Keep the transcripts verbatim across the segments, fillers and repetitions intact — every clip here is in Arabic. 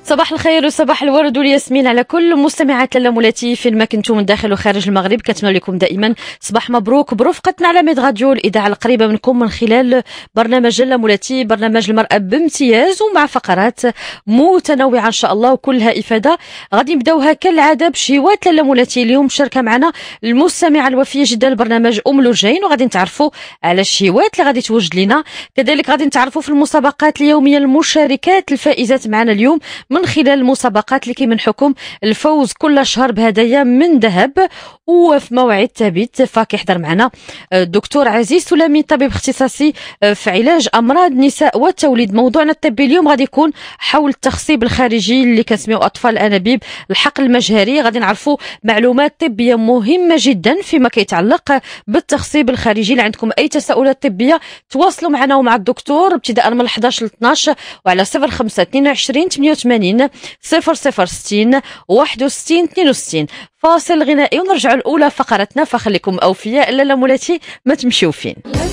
صباح الخير وصباح الورد والياسمين على كل مستمعات لاله مولاتي فين ما كنتم من داخل وخارج المغرب. كنتمنى لكم دائما صباح مبروك برفقتنا على ميد راديو، الاذاعه القريبه منكم من خلال برنامج لاله مولاتي، برنامج المراه بامتياز ومع فقرات متنوعه ان شاء الله وكلها افاده. غادي نبداوها كالعاده بشهوات لاله مولاتي. اليوم مشاركه معنا المستمعه الوفيه جدا للبرنامج ام لوجين، وغادي نتعرفوا على الشهوات اللي غادي توجد لنا. كذلك غادي نتعرفوا في المسابقات اليوميه المشاركات الفائزات معنا اليوم من خلال المسابقات اللي كيمنحكم الفوز كل شهر بهدايا من ذهب. وفي موعد ثابت فكيحضر معنا الدكتور عزيز سلامي، طبيب اختصاصي في علاج امراض النساء والتوليد. موضوعنا الطبي اليوم غادي يكون حول التخصيب الخارجي اللي كنسميو اطفال الانابيب، الحقل المجهري. غادي نعرفوا معلومات طبيه مهمه جدا فيما كيتعلق بالتخصيب الخارجي. اللي عندكم اي تساؤلات طبيه تواصلوا معنا ومع الدكتور ابتداء من احداش ل اثناش وعلى صفر خمسة اثنين وعشرين ثمانية وثمانين صفر صفر ستين واحد وستين اثنين وستين. فاصل غنائي ونرجع الاولى فقرتنا، فخليكم اوفياء لاله مولاتي ما تمشيو فين.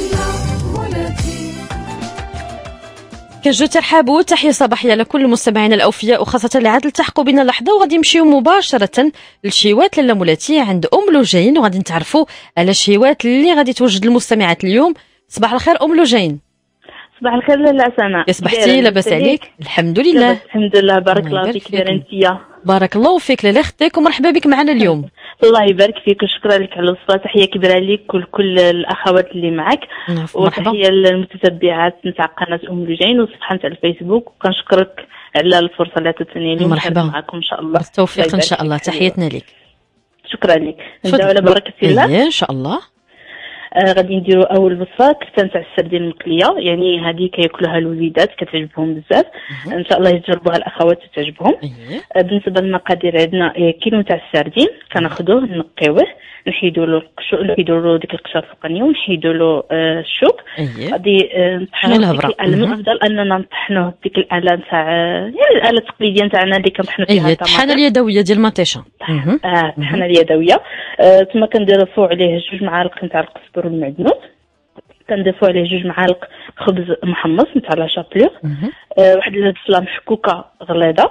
كنجو ترحاب وتحيه صباحيه لكل المستمعين الاوفياء وخاصه اللي عاد التحقوا بنا اللحظه. وغادي نمشيو مباشره للشهوات لاله مولاتي عند ام لوجين، وغادي نتعرفوا على الشهوات اللي غادي توجد للمستمعات اليوم. صباح الخير ام لوجين. صباح الخير لاله سما. يا صبحتي، لاباس عليك؟ الحمد لله. الحمد لله، بارك الله فيك. دايره انتيا؟ بارك الله فيك لاله اختك، ومرحبا بك معنا اليوم. الله يبارك فيك وشكرا لك على الوصفه. تحيه كبيره لك ولكل الاخوات اللي معك، وتحيه للمتتبعات نتاع قناه ام لوجين وصفحه نتاع الفيسبوك. وكنشكرك على الفرصه اللي عطيتني اليوم. مرحبا معكم ان شاء الله. بالتوفيق ان شاء الله. تحياتنا لك. شكرا لك. نبداو على بركه الله ان شاء الله. آه غادي نديروا اول وصفه كفته نتاع السردين المقليه. يعني هذه كياكلوها الوليدات كتعجبهم بزاف. ان شاء الله يجربوها الاخوات وتعجبهم. آه بالنسبه للمقادير عندنا كيلو نتاع السردين كناخذوه نقيوه، نحيدوا له القشور، نحيدوا له ديك القشره الفوقانيه ونحيدوا له آه الشوك. غادي آه نطحنوه ديك الآلة. الافضل اننا نطحنوه ديك الاله نتاع يعني الاله التقليديه نتاعنا اللي كنطحنوا فيها الطماطم. الطحنه اليدويه ديال المطيشه. اه الطحنه اليدويه. آه ثم كنضيفوا عليه جوج معالق نتاع القزبر والمعدنوس، كنضيفوا عليه جوج معالق خبز محمص نتاع لا شابلور، آه واحد البصله محكوكه غليظه.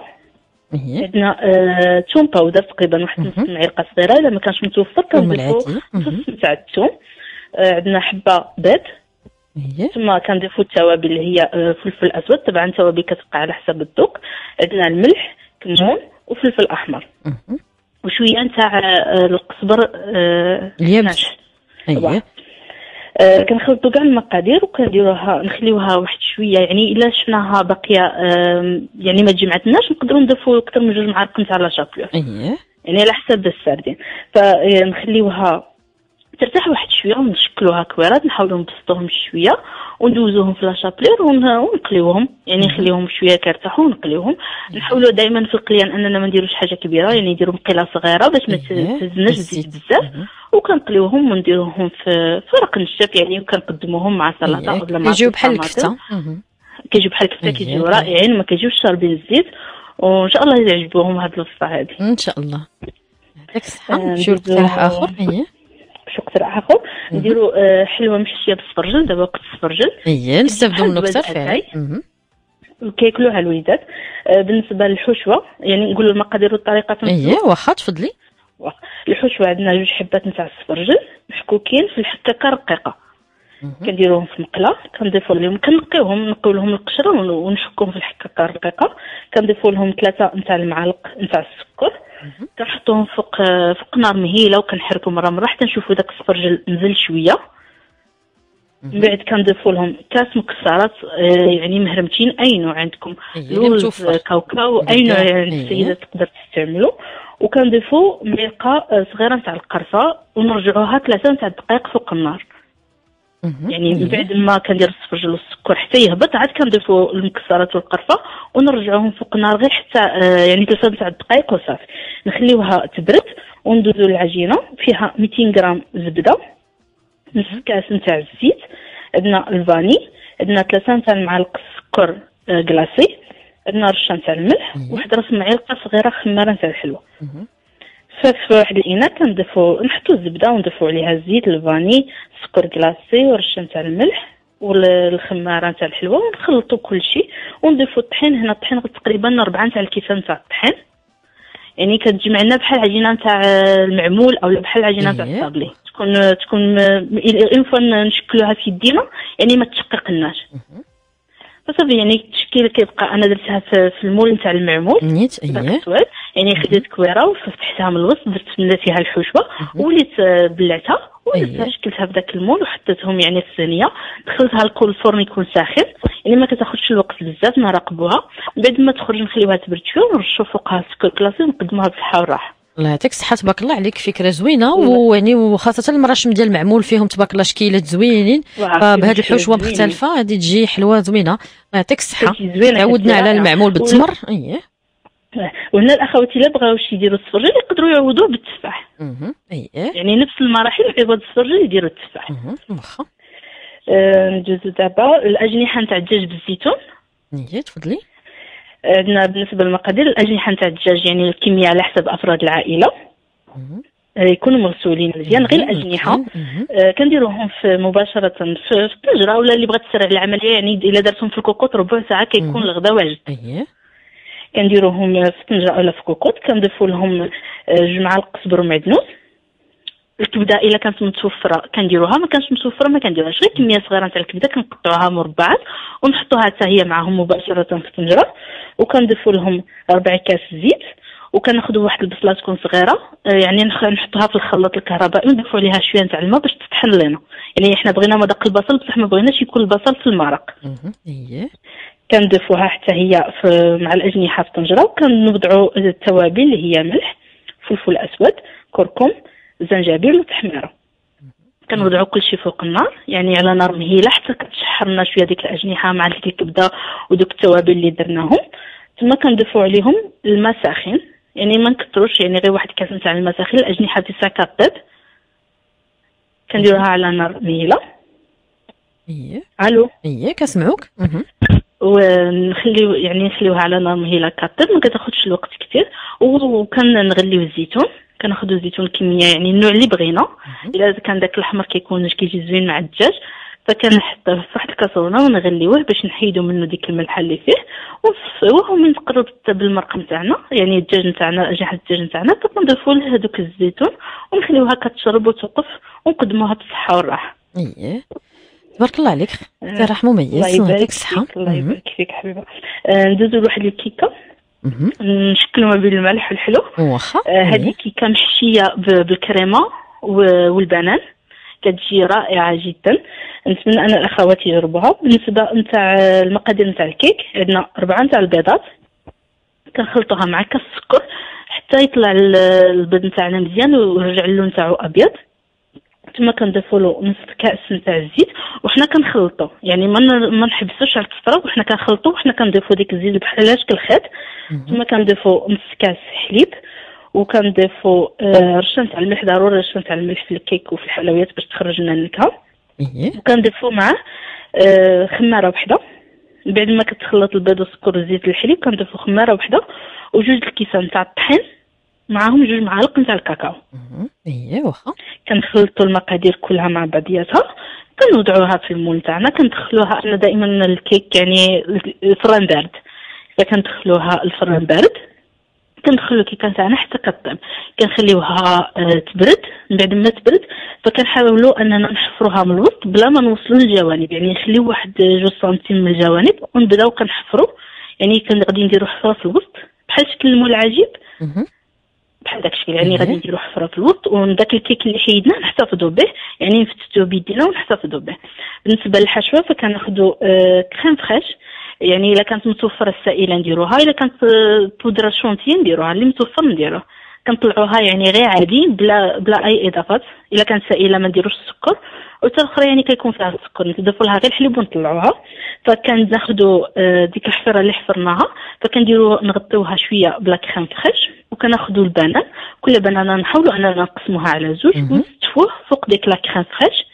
عندنا آه توم باودر تقريبا واحد نص معلقه صغيره، الا ما كانش متوفر كنضيفوا نص نتاع الثوم. آه عندنا حبه بيض. ثم كنضيفوا التوابل اللي هي آه فلفل اسود، طبعا التوابل كتبقى على حسب الذوق. عندنا الملح، كمون وفلفل احمر وشويه نتاع آه القزبر آه اليابس. اييه آه كنخلطوا كاع المقادير وكنديروها نخليوها واحد شويه. يعني الا شفناها باقيه آه يعني ما تجمعتناش نقدروا نضيفوا اكثر من جوج معالق نتاع لا شابلور. اييه يعني على حسب السردين. فنخليوها ترتاح واحد شويه ونشكلوها كويرات، نحاولوا نبسطوهم شويه وندوزوهم في لا شابلور ونقليوهم. يعني نخليوهم شويه كيرتاحوا ونقليوهم. نحاولوا دائما في القليان اننا ما نديروش حاجه كبيره، يعني نديروا مقله صغيره باش ما تهزناش الزيت بزاف. وكنقليوهم ونديروهم في في ورق نشف يعني، وكنقدموهم مع سلطه ولا مع كيجيو بحال الكفته. كيجيو بحال الكفته، كيجيو رائعين ما كيجيوش شاربين الزيت. وان شاء الله يعجبوهم هاد الوصفه هذه ان شاء الله. يعطيك الصحه. نمشيو لاقتراح اخر. اييه شو اقتراح اخر؟ نديرو آه حلوه محشيه بالسفرجل. دابا وقت السفرجل. اييه نستافدوا منه كثر فعلا. كياكلوها الوليدات. آه بالنسبه للحشوه يعني نقول المقادير والطريقه. اييه واخا تفضلي. الحشوه عندنا جوج حبات نتاع السفرجل محكوكين في الحكاكه رقيقه. كنديروهم في مقله، كنضيفوا لهم كنقيوهم نقيو لهم القشره ونشكوهم في الحكاكه رقيقه. كنضيفوا لهم ثلاثه نتاع المعالق نتاع السكر، كنحطوهم فوق فوق نار مهيله وكنحركوا مره مره حتى نشوفوا داك السفرجل نزل شويه. من بعد كنضيفوا لهم كاس مكسرات يعني مهرمتين اي نوع عندكم، لوز كاوكاو اي نوع يعني السيده تقدر تستعملوا. وكنضيفوا معلقه صغيره نتاع القرفه ونرجعوها ثلاثه نتاع الدقائق فوق النار. يعني من بعد ما كندير السفرجل والسكر حتى يهبط عاد كنضيفوا المكسرات والقرفه ونرجعوهم فوق النار غير حتى آه يعني ثلاثه نتاع الدقائق وصافي. نخليوها تبرد وندوزو العجينه فيها مئتين غرام زبده، نص كاس نتاع الزيت، عندنا الفاني، عندنا ثلاثه نتاع المعالق السكر آه كلاصي، عندنا رشه نتاع الملح، واحد راس معلقه صغيره خماره نتاع الحلوه. ففي واحد الاناء كنضيفوا نحطوا الزبده ونضيفوا عليها الزيت، الفاني، السكر كلاصي ورشه نتاع الملح والخماره تاع الحلوه ونخلطوا كل شيء ونضيفوا الطحين. هنا الطحين تقريبا ربعة تاع الكيسان تاع الطحين، يعني كتجي معنا بحال عجينه تاع المعمول او بحال عجينه تاع الصابلي، تكون تكون اون فوا نشكلوها في يدينا يعني ما تشققناش صافي. يعني التشكيله كيبقى انا درتها في المول نتاع المعمول نيت اييه، يعني خديت كويره وفتحتها من الوسط، درت ملات فيها الحشوه وليت بلعتها ودرتها شكلتها في ذاك المول وحطيتهم يعني في الصينيه، دخلتها لكل الفرن يكون ساخن يعني ما كتاخذش الوقت بزاف، نراقبوها بعد ما تخرج نخليوها تبرد شويه ونرشوا فوقها السكر كلاصي ونقدموها بالصحه والراحه. الله يعطيك الصحه، تبارك الله عليك، فكره زوينه، ويعني وخاصه المراشم ديال المعمول فيهم تبارك الله شكيلات زوينين، فبهذه الحشوه مختلفه غادي تجي حلوه زوينه. الله يعطيك الصحه. تعودنا على المعمول بالتمر. اييه، وهنا الاخوات الا بغاو شي يديروا السفرجل يقدروا يعوضوه بالتفاح. اها اييه، يعني نفس المراحل عوض السفرجل يديروا التفاح. اها واخا. أه ندوزو دابا الاجنحه نتاع الدجاج بالزيتون. اييه تفضلي. عندنا بالنسبه للمقادير الاجنحه نتاع الدجاج يعني الكميه على حسب افراد العائله، يكونوا مغسولين مزيان غير الاجنحه. آه كنديروهم في مباشره في الطنجره، ولا اللي بغات تسرع العمليه يعني الا درتهم في الكوكوط ربع ساعه كيكون الغدا واجد. اييه كنديروهم في الطنجره ولا في كوكوط، كنضيفوا لهم جوج معالق صبر ومعدنوس. الكبده الا كانت متوفره كنديروها، ما كانش متوفره ما كنديروهاش، غير كميه صغيره تاع الكبده كنقطعوها مربعات ونحطوها حتى هي معاهم مباشره في الطنجره، وكنضيفوا لهم ربع كاس زيت، وكناخذوا واحد البصله تكون صغيره يعني نحطوها في الخلاط الكهربائي ونضيفوا عليها شويه تاع الماء باش تطحن لنا. يعني احنا بغينا مذاق البصل بصح ما بغيناش يكون البصل في المرق. اييه كنضيفوها حتى هي في مع الاجنحه في الطنجره، وكنوضعوا التوابل اللي هي ملح، فلفل اسود، كركم، زنجبيل وتحميره. كنوضعوا كل شيء فوق النار يعني على نار مهيله حتى كتشحر لنا شويه ديك الاجنحه مع ديك الكبده ودوك التوابل اللي درناهم. ثم كنضيفوا عليهم الماء ساخن، يعني ما نكثروش، يعني غير واحد كاس نتاع الماء ساخن. الاجنحه تيسا كطيب كنديروها على نار مهيله. اييه الو اييه كنسمعوك. ونخليو يعني نخليوها على نار مهيله كطيب، ما كتاخذش الوقت كثير. وكنغليو الزيتون، كناخذوا الزيتون كميه يعني النوع اللي بغينا. الا كان داك الاحمر كيكون كيجي زوين مع الدجاج، فكنحطوه في واحد الكاسرونه ونغليوه باش نحيدوا منه ديك الملحه اللي فيه ونصفيوه. ومن تقرب بالمرق نتاعنا يعني الدجاج نتاعنا اجنحه الدجاج نتاعنا كنضيفوا له هذوك الزيتون ونخليوها كتشرب وتوقف ونقدموها بالصحه والراحه. اييه تبارك الله عليك، اقتراح مميز. الله يبارك فيك. الله يبارك فيك حبيبه. آه ندوزو لواحد الكيكه نشكلوا ما بين الملح والحلو. واخا. هذه آه كيكه محشيه بالكريمه والبنان، كتجي رائعه جدا. نتمنى ان الاخوات يجربوها. بالنسبه نتاع المقادير نتاع الكيك، عندنا اربعه نتاع البيضات كنخلطوها مع كاس السكر حتى يطلع البيض نتاعنا مزيان ويرجع اللون نتاعو ابيض. ثم كنضيفوا له نص كاس نتاع الزيت وحنا كنخلطوا، يعني ما ما نحبسوش على الكسره وحنا كنخلطوا وحنا كنضيفوا ديك الزيت بحال شكل خيط. ثم كنضيفوا نص كاس حليب، وكنضيفوا آه رشه تاع الملح، ضروري رشه تاع الملح في الكيك وفي الحلويات باش تخرج لنا النكهه. وكنضيفوا معاه آه خماره وحده. بعد ما كتخلط البيض والسكر والزيت والحليب كنضيفوا خماره وحده وجوج الكيسان تاع الطحين معاهم جوج معالق نتاع الكاكاو. اييه واخا. كنخلطوا المقادير كلها مع بعضياتها، كنوضعوها في المول تاعنا. كندخلوها انا دائما الكيك يعني الفران بارد، فكندخلوها الفران بارد. كندخلو الكيكه تاعنا حتى كطيب، كنخليوها أه تبرد. من بعد ما تبرد فكنحاولوا اننا نحفروها من الوسط بلا ما نوصلوا للجوانب، يعني نخليو واحد جوج سنتيم من الجوانب ونبداو كنحفروا. يعني كنغادي نديرو حفره في الوسط بحال شكل المول العجيب بحال داك الشكل، يعني غادي نديرو حفره في الوسط وداك الكيك اللي حيدناه نحتفظوا به، يعني نفتتوه بيدينا ونحتفظوا به. بالنسبه للحشوه فكناخذوا أه كريم فريش، يعني الا كانت متوفره السائله نديروها، الا كانت بودره شونتي نديروها، اللي متوفر نديروه. كنطلعوها يعني غير عادي بلا بلا اي اضافات. الا كانت سائله ما نديروش السكر، وحتى الاخرى يعني كيكون فيها السكر نضيفوا لها غير الحليب ونطلعوها. فكناخذوا ديك الحفره اللي حفرناها فكنديروا نغطيوها شويه بلا كريم فريش، وكناخذوا البنان. كل بنانه نحاولوا اننا نقسموها على زوج ونستفوه فوق ديك لا كريم فريش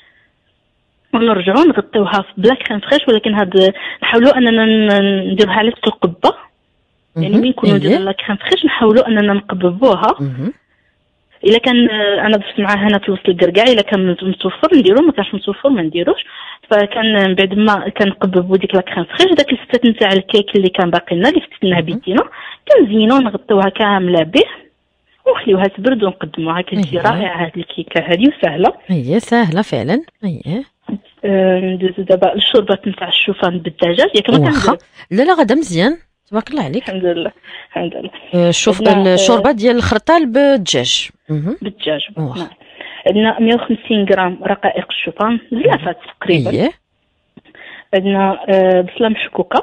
ونرجعوا نغطيوها بلا كريم فريش، ولكن هاد نحاولوا اننا نديروها على شكل قبه. يعني مين نكونوا نديروا لا كريم فريش نحاولوا اننا نقببوها الا كان آه، انا ضفت معاه هنا في الوسط الكركاع، الا كان متوفر نديرو، ما كانش متوفر ما نديروش. فكان من بعد ما كنقببوا ديك لا كريم فريش، داك الستات نتاع الكيك اللي كان باقي لنا اللي فتناه بيدينا كنزينو ونغطيوها كامله به ونخليوها تبرد ونقدموها. كتجي رائعه هاد الكيكه هذه وسهله. هي سهله فعلا. اييه آه، ندوزو دابا الشوربات نتاع الشوفان بالدجاج. ياك ما واخا كندير. لا لا غدا مزيان تبارك الله عليك. الحمد لله الحمد لله. آه، شوف عندنا، آه، الشوربه ديال الخرطال بالدجاج. اها بالدجاج. واخا. نعم. عندنا مية وخمسين غرام رقائق الشوفان زلافات تقريبا. اييه عندنا آه، بصله مشكوكه.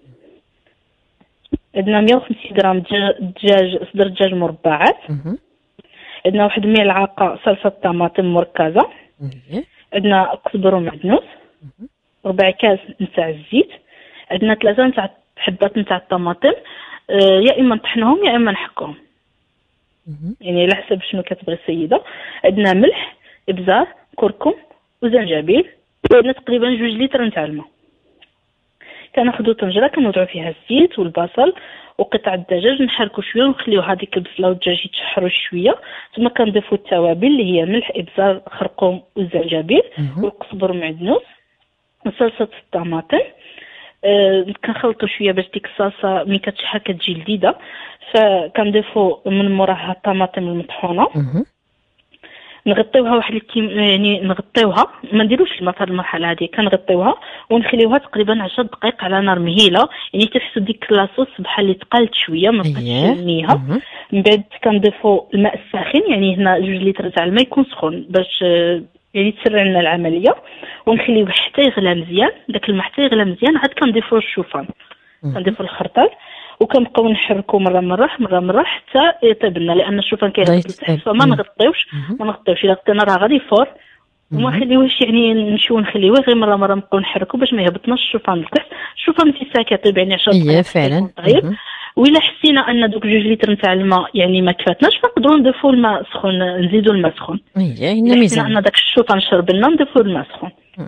عندنا مية وخمسين غرام دج- دجاج صدر دجاج مربعات. اها عندنا واحد ملعقه صلصه طماطم مركزه. اييه عندنا قزبر ومعدنوس. ربع كاس نتاع الزيت. عندنا ثلاثه نتاع حبات نتاع الطماطم، آه، يا اما نطحنهم يا اما نحكوهم، اها يعني على حسب شنو كتبغي السيده. عندنا ملح، ابزار، كركم وزنجبيل. عندنا تقريبا جوج لتر نتاع الماء. كناخذوا طنجره كنوضعوا فيها الزيت والبصل وقطع الدجاج، نحركوا شويه ونخليو هذيك البصله والدجاج يتشحروا شويه، ثم كنضيفوا التوابل اللي هي ملح، ابزار، خرقوم والزنجبيل والقزبر والمعدنوس وصلصه الطماطم. أه كنخلطوا شويه باش ديك الصلصه ملي كتشحر كتجي لذيذه. فكنضيفوا من موراها الطماطم المطحونه، اها نغطيوها واحد الكيم، يعني نغطيوها ما نديروش الماء في هذه المرحله هذه، كنغطيوها ونخليوها تقريبا عشر دقائق على نار مهيله، يعني تحسوا ديك لاصوص بحال اللي تقالت شويه ما بقاتش اييه نيها. اها من بعد كنضيفوا الماء الساخن، يعني هنا جوج لتر تاع الماء يكون سخون باش آه، يعني تسرع لنا العمليه، ونخليوه حتى يغلى مزيان. داك الماء حتى يغلى مزيان عاد كنضيفوا الشوفان، كنضيفوا الخرطال وكنبقاو نحركوا مره مره مره مره حتى يطيب لنا، لان الشوفان كيغطي لتحت فما نغطيوش ما نغطيوش. الا غطينا راه غادي يفور وما نخليوهش يعني نمشيو نخليوه غير مره مره نبقاو نحركوا باش ما يهبطناش الشوفان لتحت. الشوفان في الساعه كيطيب يعني عشر دقائق اييه فعلا. طيب. وإلا حسينا ان دوك جوج لتر نتاع الماء يعني ما كفاتناش فنقدروا نضيفوا الماء سخون، نزيدوا الماء سخون. اييه هنا إلا حسينا ميزان ان داك الشوفان شرب لنا نضيفوا الماء سخون.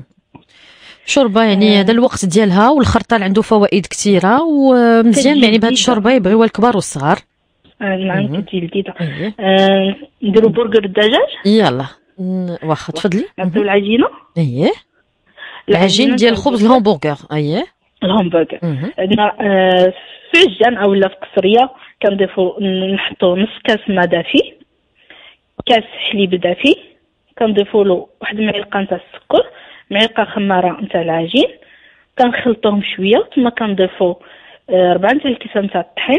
شوربه يعني هذا الوقت ديالها، والخرطال عنده فوائد كثيره ومزيان يعني بهاد الشوربه يبغيوها الكبار والصغار. آه نعم كتجي لذيذه. اييه آه نديروا برجر الدجاج. يلا ن- واخا تفضلي. نعطيو العجينه، اييه العجين ديال الخبز الهمبرغر. اييه الهمبرغر. اها عندنا آه في عجان او لا في قصريه كنضيفوا نحطوا نص كاس ماء دافي، كاس حليب دافي، كنضيفوا له واحد المعلقه نتاع السكر، معلقه خماره نتاع العجين، كنخلطوهم شويه ثم كنضيفوا آه ربعه نتاع الكيسان نتاع الطحين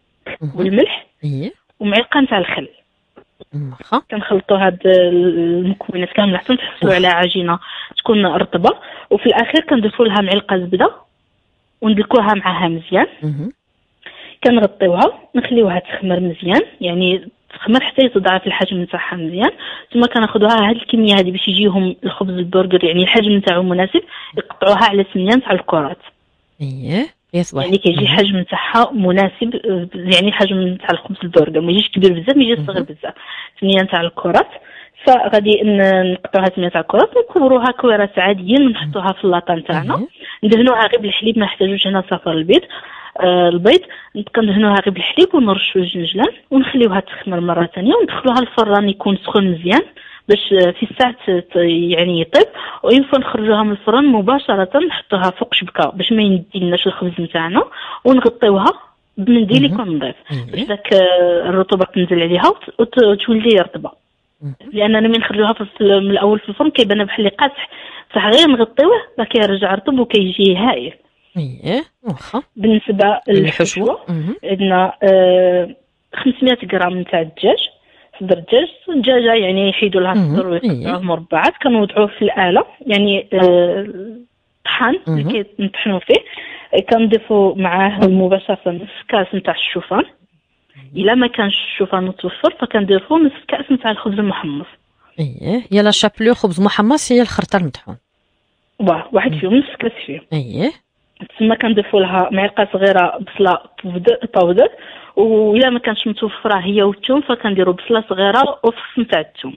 والملح اييه ومعلقه نتاع الخل. واخا كنخلطوا هاد المكونات كامله حتى نحصلوا على عجينه تكون رطبه، وفي الاخير كنضيفوا لها معلقه زبده وندلكوها معها مزيان. اها كنغطيوها نخليوها تخمر مزيان، يعني تخمر حتى يتضاعف الحجم نتاعها مزيان، ثم كناخذوها هاد الكميه هذه باش يجيهم الخبز البرجر يعني الحجم نتاعو مناسب، يقطعوها على ثمانية نتاع الكرات، اييه يصبح يعني كيجي حجم نتاعها مناسب، يعني حجم نتاع الخبز البرجر ما يجيش كبير بزاف ما يجيش صغير بزاف، ثمانية نتاع الكرات. فغادي نقطعوها ثمانية تاع الكرات ونكوروها كويرات عاديين ونحطوها في اللاطه نتاعنا، ندهنوها غير بالحليب، ما نحتاجوش هنا صفر البيض. آه البيض كندهنوها غير بالحليب ونرشوا الجنجلان ونخليوها تخمر مره ثانيه وندخلوها الفران يكون سخون مزيان باش في الساعه يعني يطيب، وينفع نخرجوها من الفران مباشره نحطوها فوق شبكه باش ما ينديلناش الخبز نتاعنا، ونغطيوها بمنديل يكون نظيف باش داك الرطوبه تنزل عليها وتولي رطبه، لاننا ملي نخرجوها من الاول في الفرن كيبان بحال اللي قاصح، بصح غير نغطيوه راه كيرجع رطب وكيجي هايل. اييه واخا. بالنسبه للحشوه عندنا آه خمسمية غرام نتاع الدجاج، صدر الدجاج، الدجاجه يعني يحيدوا لها الصدر ويقطعوه مربعات، كنوضعوه في الاله يعني آه طحان اللي كنطحنوا فيه، كنضيفوا معاه مباشره نصف كاس نتاع الشوفان، الا ما كانش الشوفان متوفر فكنديروا نصف كاس نتاع الخبز المحمص. اييه يا لا شابلو خبز محمص هي الخرطه المطحون، واه واحد فيهم نصف كاس فيهم. اييه ثم كنضيفوا لها معلقه صغيره بصله باودر، وإلا ما كانش متوفره هي والثوم فكنديروا بصله صغيره وفص نتاع الثوم.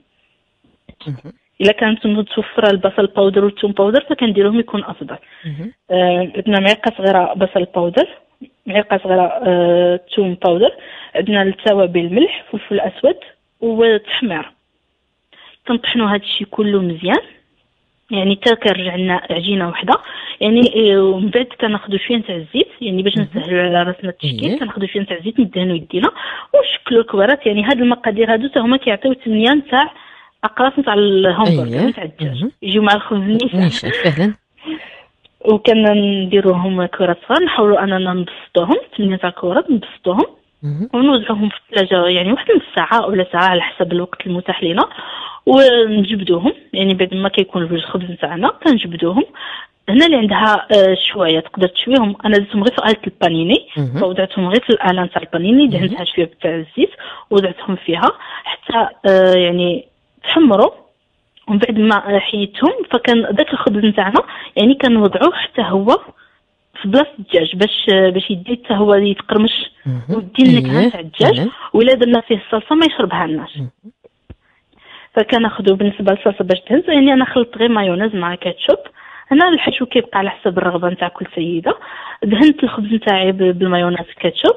الا كانت متوفره البصل باودر والثوم باودر فكنديروهم يكون افضل. عندنا آه معلقه صغيره بصل باودر، معلقه صغيره آه ثوم باودر، عندنا التوابل ملح، فلفل اسود، والتحمير. كنطحنوا هذا الشيء كله مزيان، يعني حتى كنرجع لنا عجينه وحده. يعني ومن بعد كناخذوا شويه نتاع الزيت، يعني باش نسهلوا على راسنا التشكيل كناخذوا شويه نتاع الزيت ندهنوا يدينا ونشكلوا الكوارات. يعني هاد المقادير هادو حتى هما كيعطيو تمنيه نتاع اقراص نتاع الهمبرغر نتاع الدجاج، يجيو مع الخبز نيشان فعلا. وكنديروهم كرات صغار، نحاولوا اننا نبسطوهم ثمانية تاع الكرات نبسطوهم ونوزعوهم في الثلاجه يعني واحد نص ساعه ولا ساعه على حسب الوقت المتاح لنا، ونجبدوهم. يعني بعد ما كيكون الخبز نتاعنا كنجبدوهم. هنا اللي عندها شويه تقدر تشويهم، انا درتهم غير في آلة البانيني، فوضعتهم غير في الآلة نتاع البانيني، دهنتها شويه بتاع الزيت وضعتهم فيها حتى يعني تحمروا. ومن بعد ما حيدتهم فكان داك الخبز نتاعنا يعني كنوضعوه حتى هو في بلاصه الدجاج باش باش يدي حتى هو يتقرمش ويدي النكهه نتاع الدجاج. ولا درنا فيه الصلصه ما يشربها الناس. فكناخذوا بالنسبه للصلصه باش تهز، يعني انا خلطت غير مايونيز مع كاتشوب. هنا الحشو كيبقى على حسب الرغبه نتاع كل سيده. دهنت الخبز نتاعي بالمايونيز كاتشوب،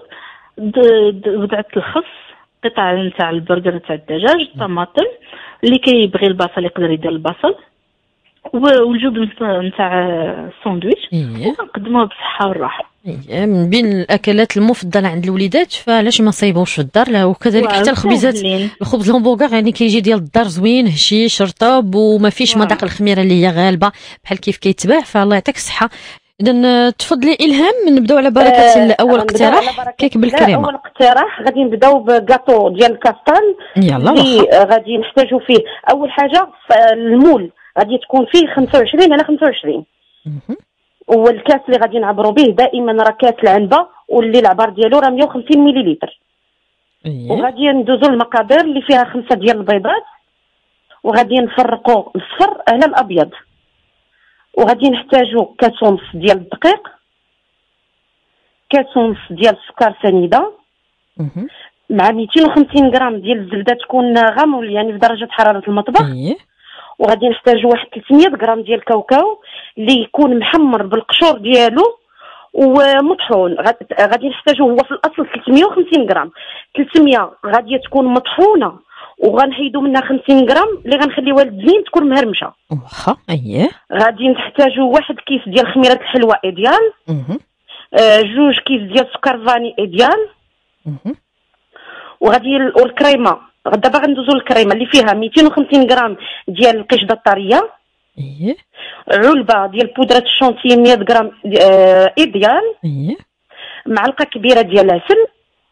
وضعت الخس، قطع نتاع البرجر نتاع الدجاج، الطماطم، اللي كيبغي البصل يقدر يدير البصل، والجبن نتاع الساندويتش، ونقدموه بصحه والراحه. من بين الاكلات المفضله عند الوليدات، فعلاش ما صايبوش في الدار؟ لا وكذلك حتى الخبيزات، الخبز الهمبرغر يعني كيجي ديال الدار زوين هشيش رطب وما فيش مذاق الخميره اللي هي غالبه بحال كيف كيتباع. فالله يعطيك الصحه. اذا تفضلي الهام، نبداو على بركه آه اول اقتراح كيك بالكريمه. اول اقتراح غادي نبداو بكاطو ديال الكاستان يلا اللي غادي نحتاجو فيه. اول حاجه المول غادي تكون فيه خمسة وعشرين على خمسة وعشرين، والكاس اللي غادي نعبروا به دائما راه كاس العنبه واللي العبار ديالو راه مية وخمسين مليلتر. وغادي ندوزو المقادير اللي فيها خمسه ديال البيضات، وغادي نفرقوا الصفر على الابيض. وغادي نحتاجو كاس ونص ديال الدقيق، كاس ونص ديال السكر سنيده، مع مئتين وخمسين غرام ديال الزبده تكون غامول يعني في درجه حراره المطبخ. وغادي نحتاجو واحد ثلاثمية غرام ديال الكاوكاو اللي يكون محمر بالقشور ديالو ومطحون. غادي نحتاجو هو في الاصل ثلاثمية وخمسين غرام، ثلاثمية غادي تكون مطحونه وغنحيدو منها خمسين غرام اللي غنخليوها للتزيين تكون مهرمشه. واخا اييه. غادي نحتاجو واحد كيس ديال خميره الحلوى ايديال، آه جوج كيس ديال سكر فاني ايديال. وغادي والكريمه دابا غندوزو للكريمه اللي فيها مئتين وخمسين غرام ديال القشده الطريه، اييه، علبه ديال بودره الشونتي مية غرام آه ايديال، اييه، معلقه كبيره ديال العسل،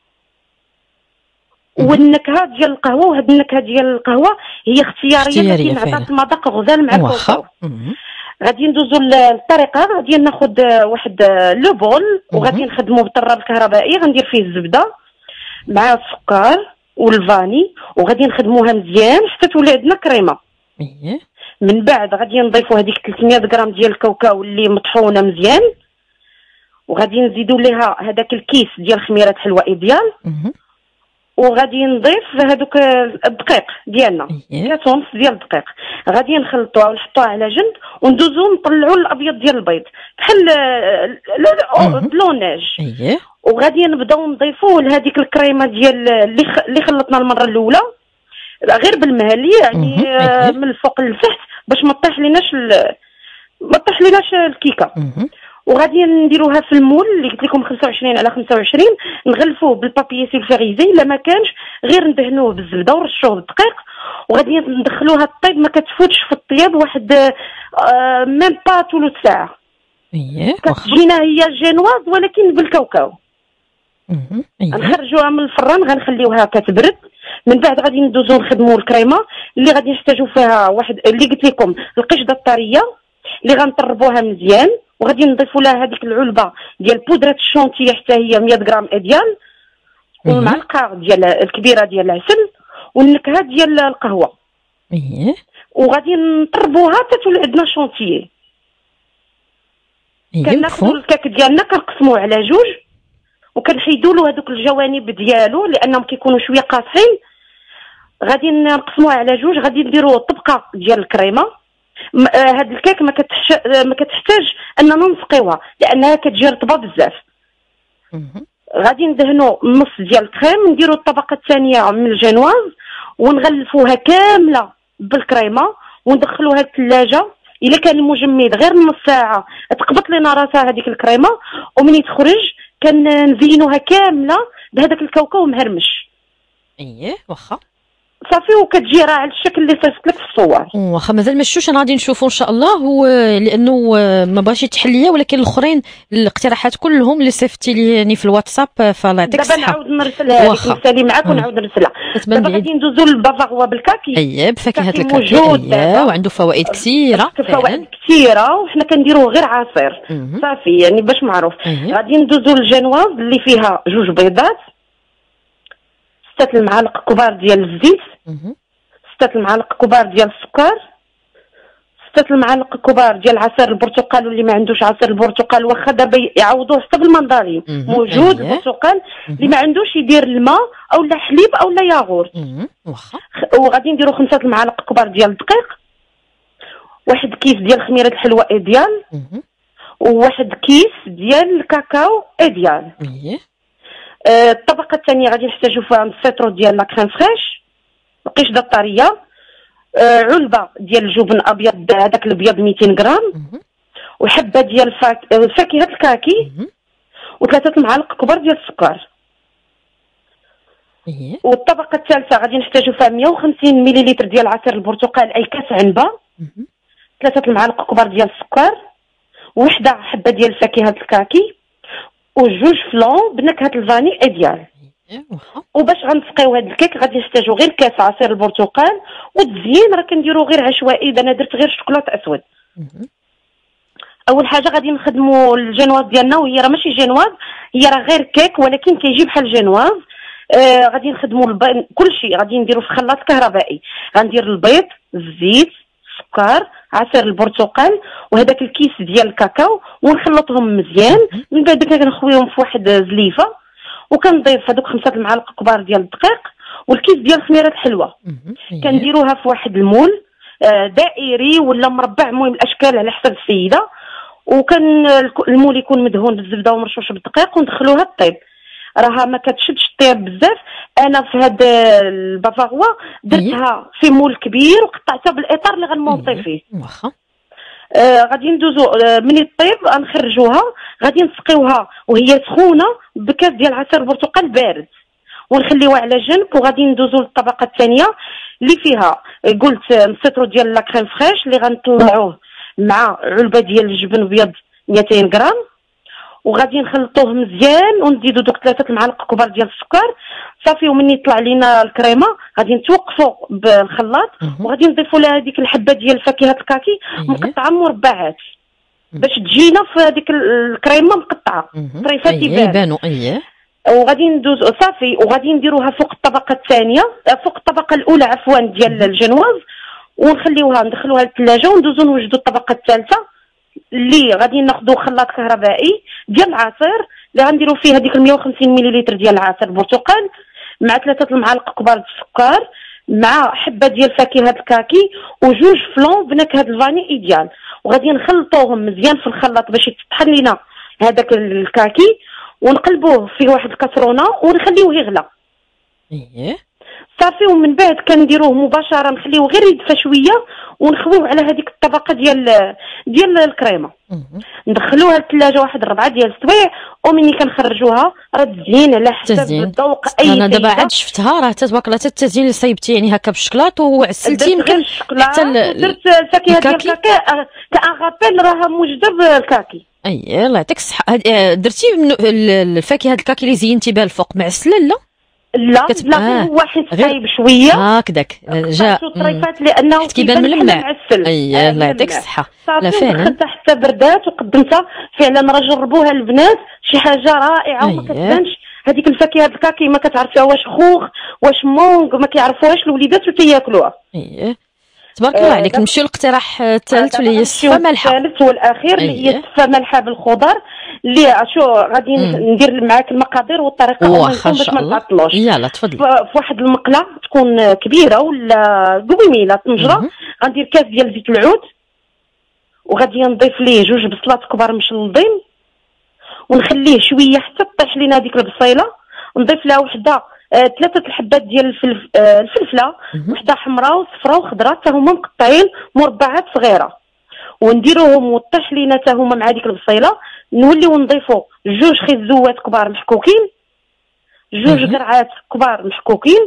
والنكهه ديال القهوه. وهاد النكهه ديال القهوه هي اختياريه لكن عطات مذاق غزال مع الكاوكاو. غادي ندوزو للطريقه. غادي ناخذ واحد لو بول وغادي نخدمو بالطراب الكهربائي، غندير فيه الزبده مع السكر والفاني وغادي نخدموها مزيان حتى تولي عندنا كريمه. اييه. من بعد غادي نضيفوا هذيك ثلاثمية غرام ديال الكاوكاو اللي مطحونه مزيان، وغادي نزيدوا ليها هذاك الكيس ديال خميره حلوى ايديال، وغادي نضيف هذوك الدقيق ديالنا كاس ونص ديال الدقيق. غادي نخلطوها ونحطوها على جنب وندوزو نطلعوا الابيض ديال البيض بحال بلوناج. وغادي نبداو نضيفوه لهذيك الكريمه ديال اللي اللي خلطنا المره الاولى غير بالمهلي يعني من الفوق للتحت باش ما طيح ليناش ما طيح ليناش الكيكه. وغادي نديروها في المول اللي قلت لكم خمسة وعشرين على خمسة وعشرين، نغلفوه بالبابي سيلفيريزي الا ما كانش غير ندهنوه بالزبده ونرشوه بالدقيق. وغادي ندخلوها الطيب ما كتفوتش في الطياب واحد آه ميم با ثلث ساعه. اييه. كتجينا هي جينواز ولكن بالكاوكاو. اييه. نخرجوها من الفران غنخليوها كتبرد. من بعد غادي ندوزو نخدموا الكريمه اللي غادي نحتاجو فيها واحد اللي قلت لكم القشده الطريه اللي غنطربوها مزيان، وغادي نضيفوا لها هذيك العلبه ديال بودره الشونتي حتى هي مية غرام اديال، والمعلقه ديال الكبيره ديال العسل، والنكهه ديال القهوه. اييه. وغادي نطربوها حتى تولي عندنا شونتيي. اييه. كناخذوا الكاك ديالنا كنقسموه على جوج وكنحيدوا له هذوك الجوانب ديالو لانهم كيكونوا شويه قاصحين. غادي نقسموها على جوج. غادي نديروا طبقه ديال الكريمه. هاد الكيك ما كتحش ما كتحتاج اننا نسقيوها لانها كتجي رطبه بزاف. غادي ندهنوا نص ديال الكريم، نديروا الطبقه الثانيه من الجينواز، ونغلفوها كامله بالكريمه وندخلوها للثلاجه. الا كان المجمد غير نص ساعه تقبط لنا راسها هذيك الكريمه، ومني تخرج كنزينوها كامله بهذاك الكاوكاو مهرمش. اييه واخا صافي، وكتجي راه على الشكل اللي صيفط لك في الصور. واخا مازال ما شفتوش، انا غادي نشوفوا ان شاء الله. هو لانه ما بغاش تحليه، ولكن الاخرين الاقتراحات كلهم اللي صيفطتي لي يعني في الواتساب، فالله يعطيك الصحه. دابا نعاود نرسلها لك، نسالي معاك ونعاود نرسلها. دابا غادي ندوزو للبافاغوا بالكاكي. اييه بفاكهه الكاكي، اييه وعنده فوائد كثيره، فوائد كثيره، وحنا كنديروه غير عصير صافي يعني باش معروف. غادي ندوزو للجنواز اللي فيها جوج بيضات، ستة المعالق كبار ديال الزيت، ستة المعالق كبار ديال السكر، ستة المعالق كبار ديال عصير البرتقال، واللي ما عندوش عصير البرتقال واخا دابا يعوضوه حتى بالمندارين موجود البرتقال. اللي ما عندوش يدير الماء او لا حليب او لا ياغورت. واخا وغادي نديرو خمسة المعالق كبار ديال الدقيق، واحد كيس ديال خميره الحلوى ايديال، وواحد كيس ديال الكاكاو ايديال. آه الطبقه الثانيه غادي نحتاجو فيها السيترو ديال لا كريم فريش القشده الطريه، آه علبه ديال الجبن ابيض هذاك الابيض مئتين غرام، وحبه ديال فاك... فاكهه الكاكي، وثلاثه المعالق كبار ديال السكر. والطبقه الثالثه غادي نحتاجو فيها مئة وخمسين مليلتر ديال عصير البرتقال اي كاس عنبه، ثلاثه المعالق كبار ديال السكر، وحده حبه ديال فاكهه الكاكي، وجوج فلون بنكهه الفاني ايديال. وباش غنسقيو هاد الكيك غادي نحتاجو غير كاس عصير البرتقال، والتزيين راه كنديرو غير عشوائي. انا درت غير شوكولاط اسود. اول حاجه غادي نخدموا الجنواز ديالنا، وهي راه ماشي جنواز، هي راه غير كيك ولكن كيجي بحال الجنواز. آه غادي نخدموا البيض، كلشي غادي نديرو في خلاط كهربائي. غندير البيض، الزيت، السكر، عصير البرتقال، وهذاك الكيس ديال الكاكاو، ونخلطهم مزيان. من بعد كنخويهم في واحد زليفه، وكنضيف هذوك خمسة المعالق كبار ديال الدقيق والكيس ديال خميره الحلوى. كنديروها في واحد المول دائري ولا مربع، المهم الاشكال على حسب السيده. وكان المول يكون مدهون بالزبده ومرشوش بالدقيق، وندخلوها الطيب. راها ما كتشدش الطياب بزاف. انا في هاد البافاغوا درتها في مول كبير وقطعتها بالاطار اللي غنمونطي فيه. واخا آه غادي ندوزو آه من الطيب غنخرجوها، غادي نسقيوها وهي سخونه بكاس ديال عصير البرتقال بارد، ونخليوها على جنب. وغادي ندوزو للطبقه الثانيه اللي فيها قلت السيترو ديال لا كريم فريش اللي غنطلعوه مع علبه ديال الجبن ابيض مئتين غرام، وغادي نخلطوه مزيان، ونزيدو دوك ثلاثه المعالق كبار ديال السكر صافي. ومني يطلع لينا الكريمه غادي نتوقفوا بالخلاط، وغادي نضيفوا لها هذيك الحبه ديال فاكهه الكاكي مقطعه مربعات باش تجينا في هذيك الكريمه مقطعه طريفات يبانوا. اييه وغادي ندوز صافي، وغادي نديروها فوق الطبقه الثانيه، فوق الطبقه الاولى عفوا ديال الجنواز، ونخليوها ندخلوها للثلاجه، وندوزو نوجدوا الطبقه الثالثه اللي غادي ناخذوا خلاط كهربائي ديال العصير اللي غنديروا فيه هذيك مئة وخمسين مليلتر ديال العصير البرتقال مع ثلاثه المعالق كبار د السكر مع حبه ديال فاكهه الكاكي وجوج فلون بنكهه الفاني ايديال. وغادي نخلطوهم مزيان في الخلاط باش يتطحن لينا هذاك الكاكي، ونقلبوه في واحد الكاسرونه ونخليوه يغلى. اييه صافي. ومن بعد كنديروه مباشره، نخليوه غير يدفى شويه، ونخويوه على هذيك الطبقه ديال ديال الكريمه. ندخلوها للثلاجه واحد ربعه ديال السوايع، ومني كنخرجوها راه تزيين على حسب الذوق. اي انا دابا عاد شفتها راه تبارك الله، حتى التزيين اللي صيبتي يعني هكا بالشكلاط وعسلتي يمكن حتى درت الفاكهه ديال الكاكي كان غابيل راها موجوده بالكاكي. اي الله يعطيك الصحه. درتي الفاكهه الكاكي اللي زينتي بها الفوق معسله لا؟ لا كتب... لا آه. هو حيت صايب شويه هكذاك جا الطريفات لانه كيبان ملمع. اي الله يعطيك الصحه. لا فعلا خدتها حتى بردات وقدمتها فعلا، راه جربوها البنات شي حاجه رائعه. وما كتبانش هذيك الفاكهه الكاكي، ما كتعرفيها واش خوخ واش مونغ، ما كيعرفوهاش الوليدات وتياكلوها. اييه تبارك الله عليك. نمشيو للاقتراح الثالث واللي هي الصفه مالحه. الثالث والاخير اللي هي الصفه مالحه بالخضر، اللي شو غادي ندير معاك المقادير والطريقه باش ما نعطلوش. يلا تفضلي. في واحد المقله تكون كبيره ولا قويميله طنجره، غندير كاس ديال زيت العود، وغادي نضيف ليه جوج بصلات كبار مشلضين، ونخليه شويه حتى طيح لينا هذيك البصيله. نضيف لها وحده ثلاثه الحبات ديال الفلف آه الفلفله، وحده حمراء وصفراء وخضراء حتى هما مقطعين مربعات صغيره، ونديروهم وطيح لينا حتى هما مع ديك البصيله. نوليو نضيفوا جوج خيزوات كبار محكوكين، جوج قرعات كبار محكوكين،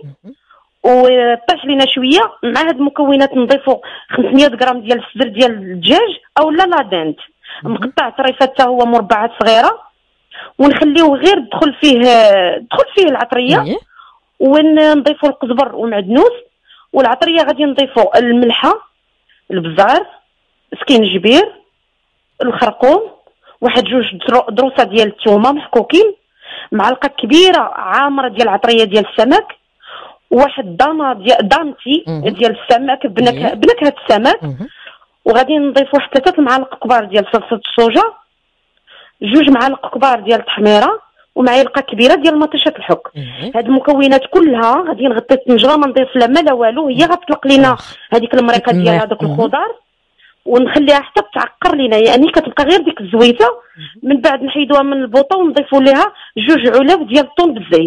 وطيح لينا شويه مع هاد المكونات. نضيفوا خمسمية غرام ديال الصدر ديال الدجاج او لا لادانت مقطع طريفات حتى هو مربعات صغيره، ونخليوه غير دخل فيه دخل فيه العطريه، ونضيفوا القزبر والمعدنوس والعطريه. غادي نضيفوا الملحه، البزار، سكينجبير، الخرقوم، واحد جوج دروسه ديال الثومه محكوكين، معلقه كبيره عامره ديال العطريه ديال السمك، واحد دانا ديال دانتي ديال السمك بنكهه بنكهه السمك، وغادي نضيف واحد ثلاثه المعالق كبار ديال صلصه الصوجا، جوج معالق كبار ديال التحميره، ومعلقه كبيره ديال مطيشه الحك. هاد المكونات كلها غادي نغطي الطنجره، ما نضيف لا ما لا والو، هي غتطلق لينا هذيك المريقه ديال هذوك الخضر، ونخليها حتى تعقر لينا، يعني كتبقى غير ديك الزويته. من بعد نحيدوها من البوطه ونضيفوا ليها جوج علاف ديال الطون بالزيت.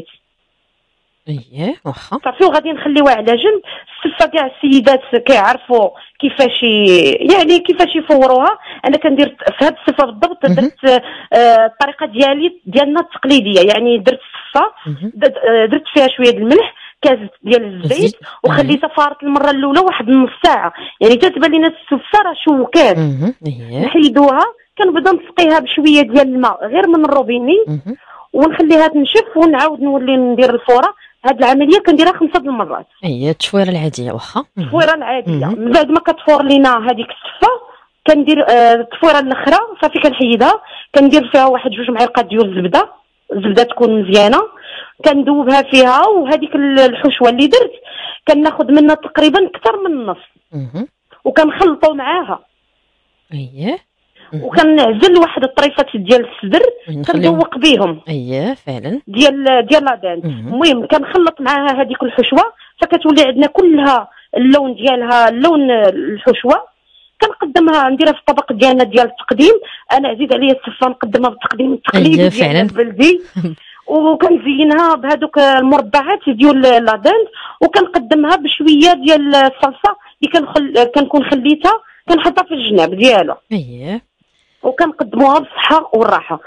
اييه واخا صافي، وغادي نخليوها على جنب. السفه كاع السيدات كيعرفوا كيفاش يعني كيفاش يفوروها. انا كندير في هذه السفه بالضبط درت آه الطريقه ديالي ديالنا التقليديه، يعني درت السفه درت فيها شويه د الملح، كاس ديال الزيت، وخليتها فارت المره الاولى واحد نص ساعه، يعني تتبان لينا السفه راه شوكات. نحيدوها، كنبدا نسقيها بشويه ديال الماء غير من الروبيني، ونخليها تنشف، ونعاود نولي ندير الفوره. هاد العمليه كنديرها خمسه د المرات. هي التفويره العاديه واخا التفويره العاديه. من بعد ما كتفور لينا هذيك السفه، كندير آه التفويره الاخرى. صافي كنحيدها، كندير فيها واحد جوج معالق ديال الزبده، الزبده تكون مزيانه، كندوبها فيها. وهذيك الحشوه اللي درت كناخذ منها تقريبا اكثر من النص، وكنخلطوا معاها. اييه وكنعزل واحد الطريفات ديال الصدر كندوق بهم. اييه فعلا ديال ديال لادان. المهم كنخلط معاها هذيك الحشوه، فكتولي عندنا كلها اللون ديالها لون الحشوه. كنقدمها نديرها في الطبق ديالنا ديال التقديم. انا عزيز عليا السفه نقدمها بالتقديم التقليدي أيه ديالنا البلدي. وكنزينها بهذوك المربعات ديال لادان، وكنقدمها بشويه ديال الصلصه اللي كنخل... كنكون خليتها كنحطها في الجناب ديالها. اييه وكنقدموها بالصحه والراحه.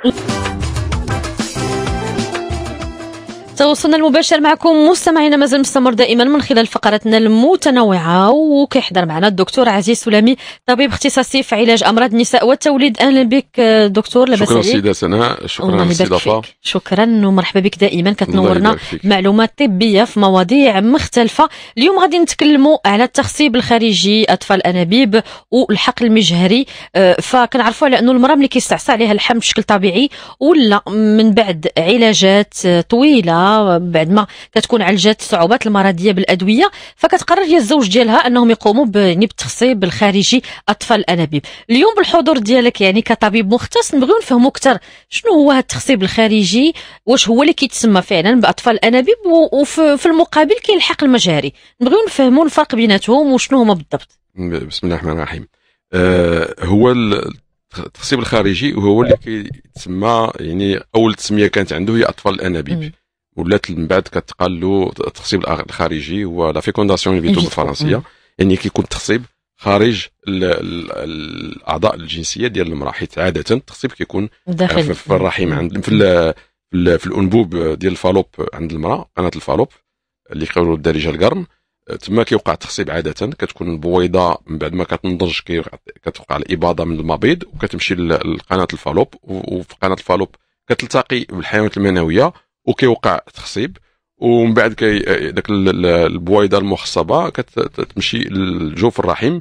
تواصلنا المباشر معكم مستمعينا مازال مستمر دائما من خلال فقراتنا المتنوعه، وكيحضر معنا الدكتور عزيز سلامي، طبيب اختصاصي في علاج امراض النساء والتوليد. اهلا بك دكتور. لاباس عليك؟ شكرا سيده سناء، شكرا على الاستضافه. شكرا ومرحبا بك دائما، كتنورنا معلومات طبيه في مواضيع مختلفه. اليوم غادي نتكلموا على التخصيب الخارجي اطفال الانابيب والحقل المجهري. فكنعرفوا على انه المراه ملي كيستعصى عليها الحمل بشكل طبيعي ولا من بعد علاجات طويله، بعد ما كتكون عالجات الصعوبات المرضيه بالادويه، فكتقرر هي الزوج ديالها انهم يقوموا بالتخصيب الخارجي اطفال الانابيب. اليوم بالحضور ديالك يعني كطبيب مختص نبغيو نفهموا اكثر شنو هو هذا التخصيب الخارجي، واش هو اللي كيتسمى فعلا باطفال الانابيب، وفي المقابل كاين الحقل المجهري. نبغيو نفهموا الفرق بيناتهم وشنو هما بالضبط. بسم الله الرحمن الرحيم. آه هو التخصيب الخارجي وهو اللي كيتسمى يعني اول تسميه كانت عنده هي اطفال الانابيب، م. ولات من بعد كتقال له التخصيب الخارجي هو لا فيكونداسيون ان فيترو بالفرنسيه، يعني كيكون التخصيب خارج الاعضاء الجنسيه ديال المراه، حيت عاده التخصيب كيكون داخل في الرحم عند في في الانبوب ديال الفالوب عند المراه، قناه الفالوب اللي كيقولوا الدارجه القرن. تما كيوقع التخصيب عاده، كتكون البويضه من بعد ما كتنضج كتوقع الاباضه من المبيض وكتمشي لقناه الفالوب، وفي قناه الفالوب كتلتقي بالحيوانات المنويه وكيوقع تخصيب. ومن بعد كي داك البويضه المخصبه كتمشي لجوف الرحم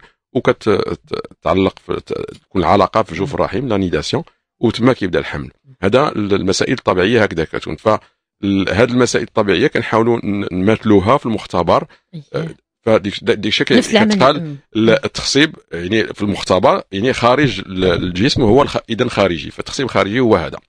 وكتعلق تكون العلاقه في جوف الرحم لانيداسيون، وتما كيبدا الحمل. هذا المسائل الطبيعيه هكذا كتكون. فهاد المسائل الطبيعيه كنحاولوا نماثلوها في المختبر. فديك الشيء كتقال التخصيب يعني في المختبر يعني خارج الجسم هو اذا خارجي، فالتخصيب الخارجي هو هذا.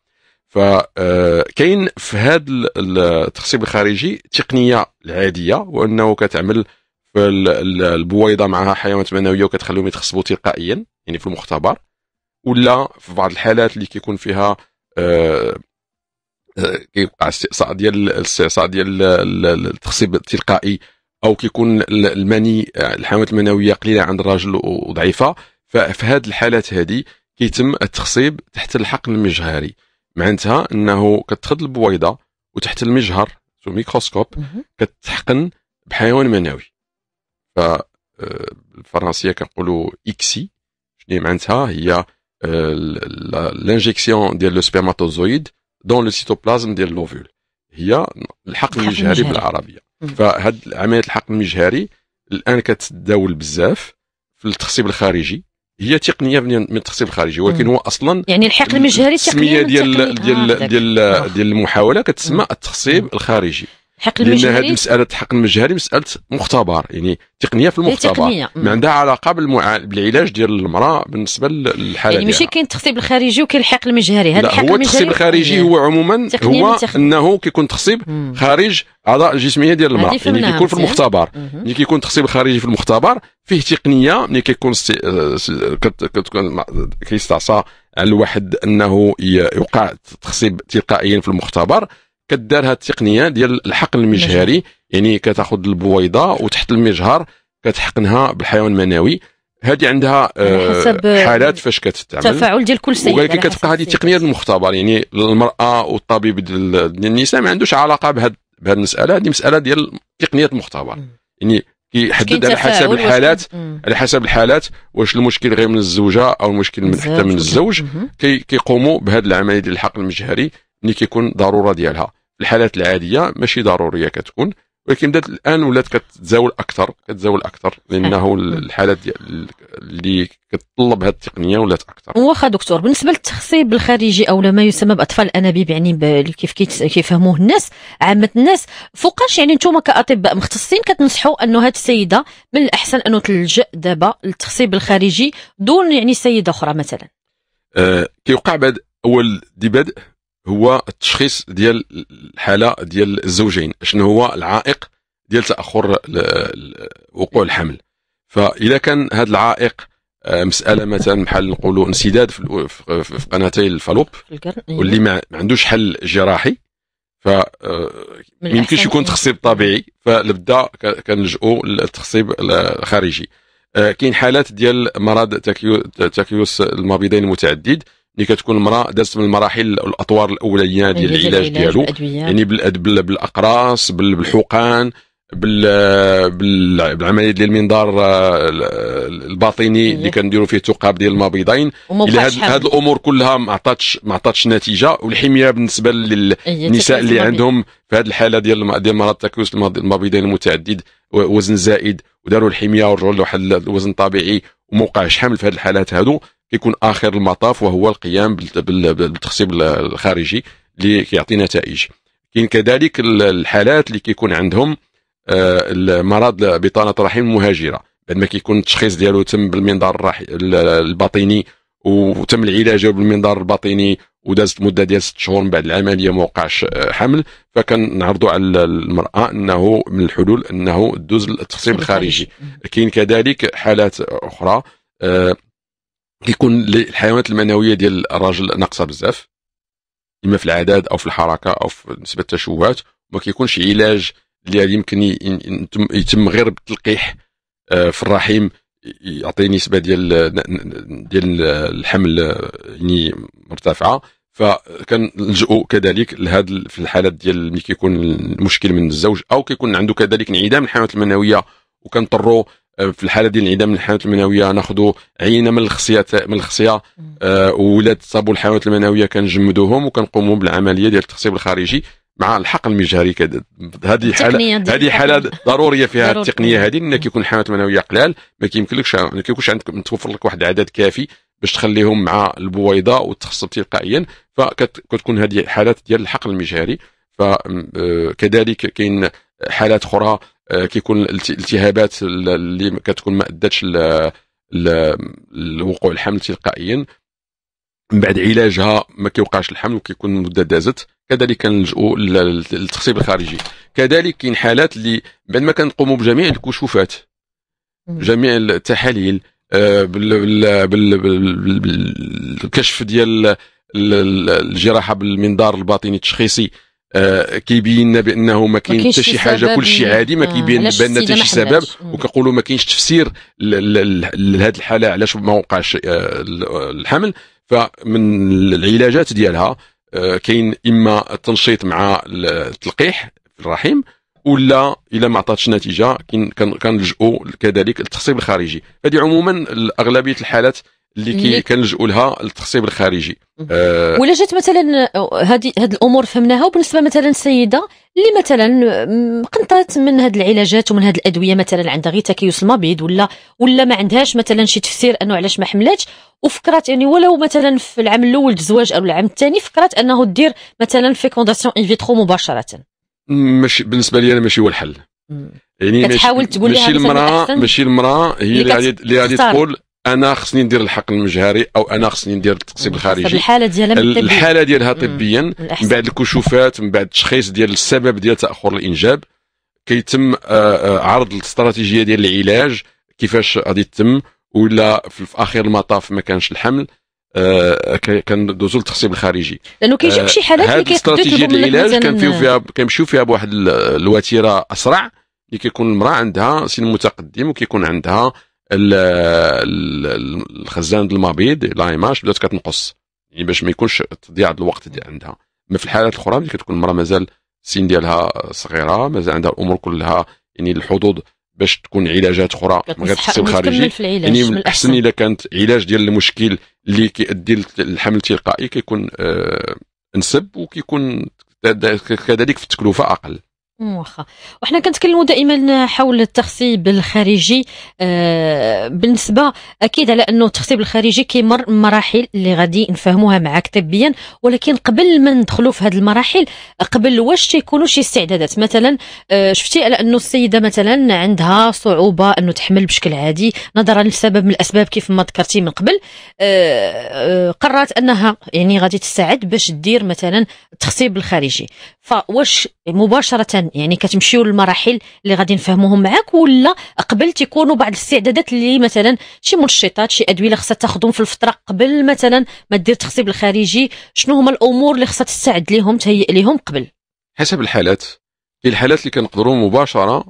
فكاين في هذا التخصيب الخارجي تقنيه العاديه، وانه كتعمل في البويضه معها حيوانات منويه وكتخليهم يتخصبوا تلقائيا يعني في المختبر، ولا في بعض الحالات اللي كيكون فيها كيوقع استئصاء ديال الاستئصاء ديال التخصيب التلقائي، او كيكون المني الحملات المنويه قليله عند الرجل وضعيفه. ففي هذه الحالات هذه كيتم التخصيب تحت الحقن المجهري، معناتها انه كتاخذ البويضه وتحت المجهر سو ميكروسكوب كتحقن بحيوان منوي. ف بالفرنسيه كنقولوا اكسي، شنو معناتها؟ هي لانجيكسيون ديال لو سبرماتوزويد دون لو سيتوبلازم ديال لوفول، هي الحقن المجهري بالعربيه. فهاد عمليه الحقن المجهري الان كتداول بزاف في التخصيب الخارجي، هي تقنيه من التخصيب الخارجي، ولكن هو اصلا يعني الحقن المجهري التقنيه ديال ديال ديال ديال المحاوله كتسمى التخصيب الخارجي. لان هذه مساله الحقن المجهري مساله مختبر، يعني تقنيه في المختبر ما عندها علاقه بالمع... بالعلاج ديال المراه بالنسبه للحاله. يعني ماشي كاين التخصيب الخارجي وكاين الحقن المجهري. هذا الحقن هو التخصيب الخارجي هو عموما هو انه كيكون تخصيب مم. خارج اعضاء الجسميه ديال المراه، يعني كيكون في المختبر. ملي كيكون التخصيب الخارجي في المختبر فيه تقنيه، ملي كيكون ست... كتكون كيستعصى على الواحد انه يوقع تخصيب تلقائيا في المختبر، كدار هذه التقنيه ديال الحقن المجهري، يعني كتاخذ البويضه وتحت المجهر كتحقنها بالحيوان المنوي. هذه عندها حالات فاش كتتعمل تفاعل ديال كل سيد، ولكن كتبقى هذه التقنيه المختبر، يعني المراه والطبيب ديال النساء ما عندوش علاقه بهذه بهذه المساله. هذه مساله ديال تقنيه المختبر، يعني كيحدد على حسب الحالات على حسب الحالات واش المشكل غير من الزوجه او المشكل من حتى من الزوج. كيقوموا بهذه العمليه ديال الحقن المجهري اللي كيكون ضروره ديالها. في الحالات العاديه ماشي ضروريه كتكون، ولكن بدات الان ولات كتزاول اكثر كتزاول اكثر لانه الحالات ديال اللي كتطلب هذه التقنيه ولات اكثر. واخا دكتور، بالنسبه للتخصيب الخارجي او ما يسمى باطفال الانابيب، يعني كيف كيفهموه الناس عامه الناس، فوقاش يعني نتوما كاطباء مختصين كتنصحوا انه هذه السيده من الاحسن انه تلجا دابا للتخصيب الخارجي دون يعني سيده اخرى مثلا؟ أه كيوقع بعد اول دي بدء هو التشخيص ديال الحاله ديال الزوجين، شنو هو العائق ديال تاخر وقوع الحمل. فاذا كان هذا العائق مساله مثلا بحال نقولوا انسداد في قناتي الفالوب واللي ما عندوش حل جراحي، ف ما يمكنش يكون تخصيب طبيعي، فلبدا كنلجؤوا للتخصيب الخارجي. كاين حالات ديال مرض تكيس المبيضين المتعدد، اللي كتكون المراه دازت من المراحل الاطوار الاوليه ديال العلاج ديالو، يعني بالاقراص بالحقن بالعمليه ديال المنظار الباطني اللي كنديروا فيه ثقاب ديال المبيضين. الى هذه الامور كلها ما عطاتش ما عطاتش نتيجه، والحميه بالنسبه للنساء اللي عندهم في هذه الحاله ديال ديال مرض تكيس المبيضين المتعدد وزن زائد وداروا الحميه ورجعوا لواحد الوزن طبيعي وما وقعش حمل، في هذه الحالات هذو كيكون اخر المطاف وهو القيام بالتخصيب الخارجي اللي كيعطي نتائج. كاين كذلك الحالات اللي كيكون عندهم المرض بطانه الرحم المهاجره، بعد ما كيكون التشخيص ديالو تم بالمنظار الباطني وتم العلاج بالمنظار الباطني ودازت مده ديال ست شهور من بعد العمليه ما وقعش حمل، فكنعرضوا على المراه انه من الحلول انه دوز التخصيب الخارجي. كاين كذلك حالات اخرى كيكون الحيوانات المنويه ديال الراجل ناقصه بزاف، اما في العدد او في الحركه او في نسبه التشوهات، وما كيكونش علاج اللي يمكن يتم غير بالتلقيح في الرحم يعطي نسبه ديال ديال الحمل يعني مرتفعه. فكنلجؤوا كذلك لهذا في الحالات ديال ملي كيكون المشكل من الزوج او كيكون عنده كذلك انعدام الحيوانات المنويه، وكنضطروا في الحاله ديال انعدام الحيوانات المنويه ناخذوا عينه من الخصيات من الخصيه أه ولاد تصابوا الحيوانات المنويه كنجمدوهم وكنقوموا بالعمليه ديال التخصيب الخارجي مع الحقن المجهري. هذه حاله هذه حاله ضروريه فيها التقنيه هذه، لان كيكون الحيوانات المنويه قلال ما كيمكنلكش ما كيكونش عندك متوفر لك واحد العدد كافي باش تخليهم مع البويضه وتخصب تلقائيا، فكتكون هذه حالات ديال الحقن المجهري. فكذلك كاين حالات اخرى كيكون الالتهابات اللي كتكون ما ادتش لوقوع الحمل تلقائيا، من بعد علاجها ما كيوقعش الحمل وكيكون المده دازت، كذلك كنلجؤوا للتخصيب الخارجي. كذلك كاين حالات اللي بعد ما كنقوموا بجميع الكشوفات جميع التحاليل بالكشف ديال الجراحه بالمنظار الباطني التشخيصي آه كيبين لنا بانه ما كاين حتى شي حاجه، كل شيء عادي، ما كيبين آه بان حتى شي سبب، وكنقولوا ما كاينش تفسير لهذه الحاله علاش ما وقعش آه الحمل. فمن العلاجات ديالها آه كاين اما التنشيط مع التلقيح في الرحم، ولا الا ما عطاتش نتيجه كنلجؤوا كذلك للتخصيب الخارجي. هذه عموما اغلبيه الحالات اللي كنلجؤوا لها التخصيب الخارجي. أه ولا جات مثلا هذه هذه الامور فهمناها، وبالنسبه مثلا السيده اللي مثلا قنطات من هذه العلاجات ومن هذه الادويه، مثلا عندها غير تكيس المبيض، ولا ولا ما عندهاش مثلا شي تفسير انه علاش ما حملاتش، وفكرات يعني ولو مثلا في العام الاول الزواج او العام الثاني فكرات انه دير مثلا فيكونداسيون ان فيترو مباشره، ماشي بالنسبه لي انا ماشي هو الحل. يعني كتحاول تقول لها ماشي المراه ماشي المراه هي اللي غادي اللي غادي تقول انا خصني ندير الحقن المجهري او انا خصني ندير التقصيب الخارجي. الحاله ديالها الحاله ديالها طبيا من بعد الكشوفات، من بعد التشخيص ديال السبب ديال تاخر الانجاب، كيتم عرض الاستراتيجيه ديال العلاج كيفاش غادي تتم، ولا في اخر المطاف ما كانش الحمل آه كندوزو للتخصيب الخارجي. لانه كيجيو شي حالات اللي كيقدروا يطلبوا العلاج كان فيه فيها كيمشيو فيها بواحد الوتيره اسرع، اللي كيكون المراه عندها سن متقدم وكيكون عندها الخزان ديال المبيض لايماش بدات كتنقص، يعني باش ما يكونش تضيع الوقت ديال عندها. اما في الحالات الاخرى اللي كتكون المراه مازال السن ديالها صغيره، مازال عندها الامور كلها يعني الحظوظ باش تكون علاجات اخرى من غير التخصيب الخارجي، يعني من الاحسن الا كانت علاج ديال المشكل اللي كيؤدي للحمل التلقائي كيكون آه انسب، وكيكون كذلك في التكلفه اقل. واخا. وحنا كنتكلموا دائما حول التخصيب الخارجي. آه بالنسبه اكيد على انه التخصيب الخارجي كيمر مراحل اللي غادي نفهموها معاك طبيا، ولكن قبل ما ندخلوا في هذه المراحل، قبل واش تيكونوا شي استعدادات؟ مثلا آه شفتي على انه السيده مثلا عندها صعوبه انه تحمل بشكل عادي نظرا لسبب من الاسباب كيف ما ذكرتي من قبل، آه آه قررت انها يعني غادي تستعد باش دير مثلا التخصيب الخارجي، فواش مباشره يعني كتمشيو للمراحل اللي غادي نفهموهم معاك، ولا قبل تيكونوا بعض الاستعدادات اللي مثلا شي منشطات شي ادويه اللي خصها تاخذهم في الفتره قبل مثلا ما دير التخصيب الخارجي؟ شنو هما الامور اللي خصها تستعد ليهم تهيئ ليهم قبل؟ حسب الحالات. كاين الحالات اللي كنقدروا مباشره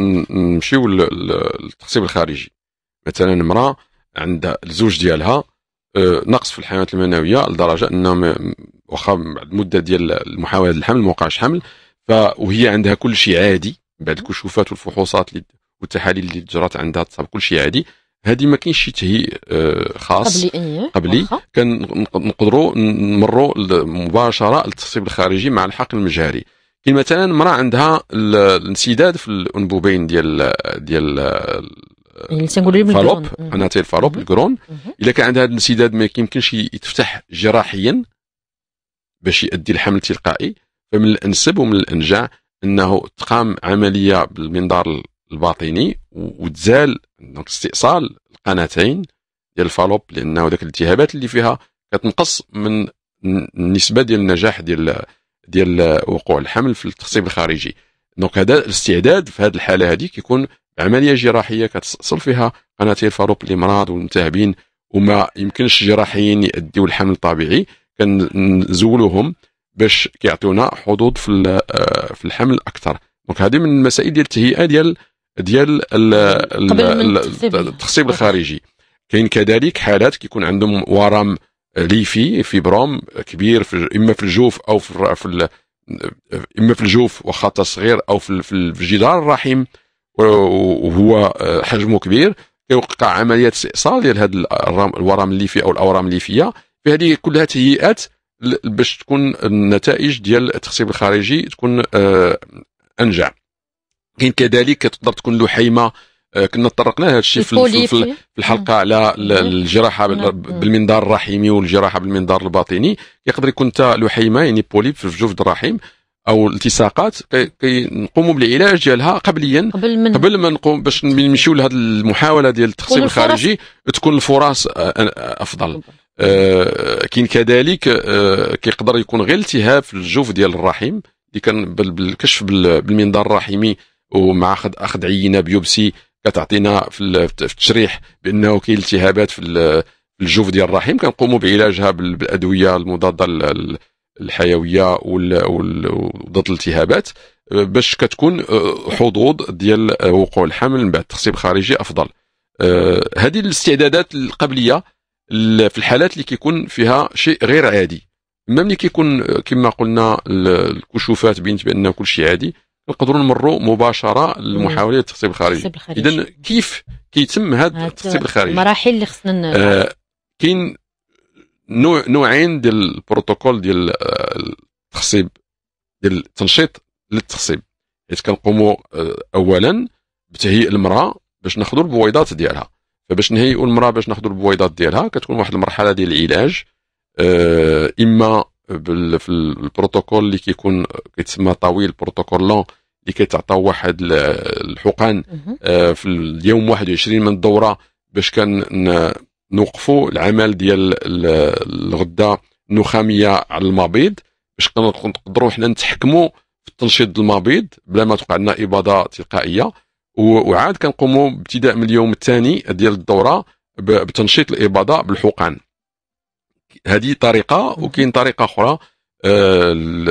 نمشيو للتخصيب الخارجي. مثلا امراه عندها الزوج ديالها نقص في الحيوانات المنويه لدرجه انه واخا بعد مده ديال المحاوله الحمل ما وقعش حمل، ف وهي عندها كل شيء عادي بعد الكشوفات والفحوصات والتحاليل اللي جرات عندها تصاب كل شيء عادي، هذه ما كاينش شي تهيئ خاص قبلي قبلي كنقدروا نمروا مباشره للتخصيب الخارجي مع الحقن المجهري. كاين مثلا امراه عندها الانسداد في الانبوبين ديال ديال اللي تنقولوا الفالوب، قناه الفالوب الكرون، الا كان عندها هذا الانسداد ما يمكنش يتفتح جراحيا باش يؤدي الحمل التلقائي، فمن الانسب ومن الانجع انه تقام عمليه بالمنظار الباطني وتزال استئصال القناتين ديال الفالوب، لانه ذاك الالتهابات اللي فيها كتنقص من النسبه ديال النجاح ديال ديال وقوع الحمل في التخصيب الخارجي. دونك هذا الاستعداد في هذه الحاله هذه كيكون عمليه جراحيه كتصل فيها قناتي الفالوب الامراض والملتهبين وما يمكنش جراحيا يؤديوا الحمل الطبيعي، كنزولوهم باش كيعطيونا حظوظ في في الحمل اكثر. دونك هذه من المسائل ديال التهيئه ديال ديال التخصيب الخارجي. كاين كذلك حالات كيكون عندهم ورم ليفي فيبروم كبير في اما في الجوف او في, في اما في الجوف واخا صغير او في, في جدار الرحم وهو حجمه كبير، كيوقع عمليه استئصال ديال هذا الورم الليفي او الاورام الليفيه. في هذه كلها تهيئات باش تكون النتائج ديال التخصيب الخارجي تكون انجع. كاين كذلك تقدر تكون لحيمه، كنا تطرقنا لهذا الشيء في, في الحلقه على الجراحه بالمنظار الرحمي والجراحه بالمنظار الباطني. يقدر يكون حتى لحيمه يعني بوليب في جوف الرحم او التصاقات كنقوموا بالعلاج ديالها قبليا قبل, من قبل ما نقوم باش نمشيو لهذه المحاوله ديال التخصيب الخارجي تكون الفرص افضل. آه كاين كذلك آه كيقدر يكون غير التهاب في الجوف ديال الرحم اللي كان بالكشف بالمنظار الرحمي ومع اخذ اخذ عينه بيوبسي كتعطينا في التشريح بانه كاين التهابات في الجوف ديال الرحم كنقوموا بعلاجها بالادويه المضاده الحيويه وضد الالتهابات باش كتكون حظوظ ديال وقوع الحمل من بعد التخصيب الخارجي افضل. هذه الاستعدادات القبليه في الحالات اللي كيكون فيها شيء غير عادي. اما ملي كيكون كما قلنا الكشوفات بينت بان كل شيء عادي نقدروا نمروا مباشره لمحاوله التخصيب الخارجي. اذا كيف كيتم هذا التخصيب الخارجي؟ المراحل اللي خصنا آه كاين نوع نوعين ديال البروتوكول ديال التخصيب ديال التنشيط للتخصيب، حيت كنقوموا اولا بتهيئ المراه باش ناخذوا البويضات ديالها. فباش نهيئوا المراه باش ناخذوا البويضات ديالها كتكون واحد المرحله ديال العلاج، آه اما في البروتوكول اللي كيكون كيتسمى طويل، بروتوكول لون اللي كيتعطاو واحد الحقن آه في اليوم واحد وعشرين من الدوره باش كان نوقفوا العمل ديال الغده النخاميه على المبيض باش نقدروا حنا نتحكموا في التنشيط ديال المبيض بلا ما توقع لنا اباضه تلقائيه. وعاد كنقوموا ابتداء من اليوم الثاني ديال الدوره بتنشيط الاباضه بالحقن. هذه طريقه، وكاين طريقه اخرى آه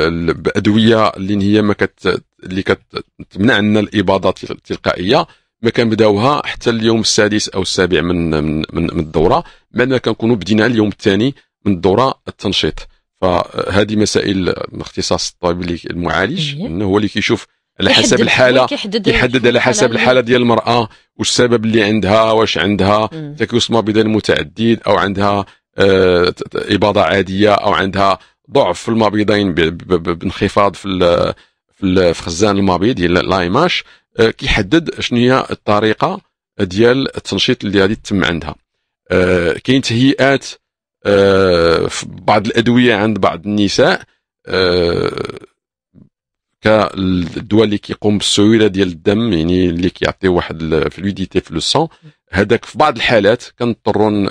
بادويه اللي هي ما كت اللي كتمنع لنا الاباضه التلقائيه، ما كنبداوها حتى اليوم السادس او السابع من من من الدوره، بعد كنكونوا بدينا اليوم الثاني من الدوره التنشيط. فهذه مسائل اختصاص الطبيب المعالج انه هو اللي كيشوف على حسب الحاله، يحدد على حسب الحاله ديال المراه واش السبب اللي عندها، واش عندها تكيس مبيض متعدد او عندها آه اباضه عاديه او عندها ضعف في المبيضين بانخفاض في في خزان المبيض ديال لايماش. آه كيحدد شنو هي الطريقه ديال التنشيط اللي غادي تتم عندها. آه كاين تهيئات آه في بعض الادويه عند بعض النساء آه كالدواء اللي كيقوم بالسيوله ديال الدم، يعني اللي كيعطي واحد الفلويديتي في لو سون. هذاك في بعض الحالات كنضطروا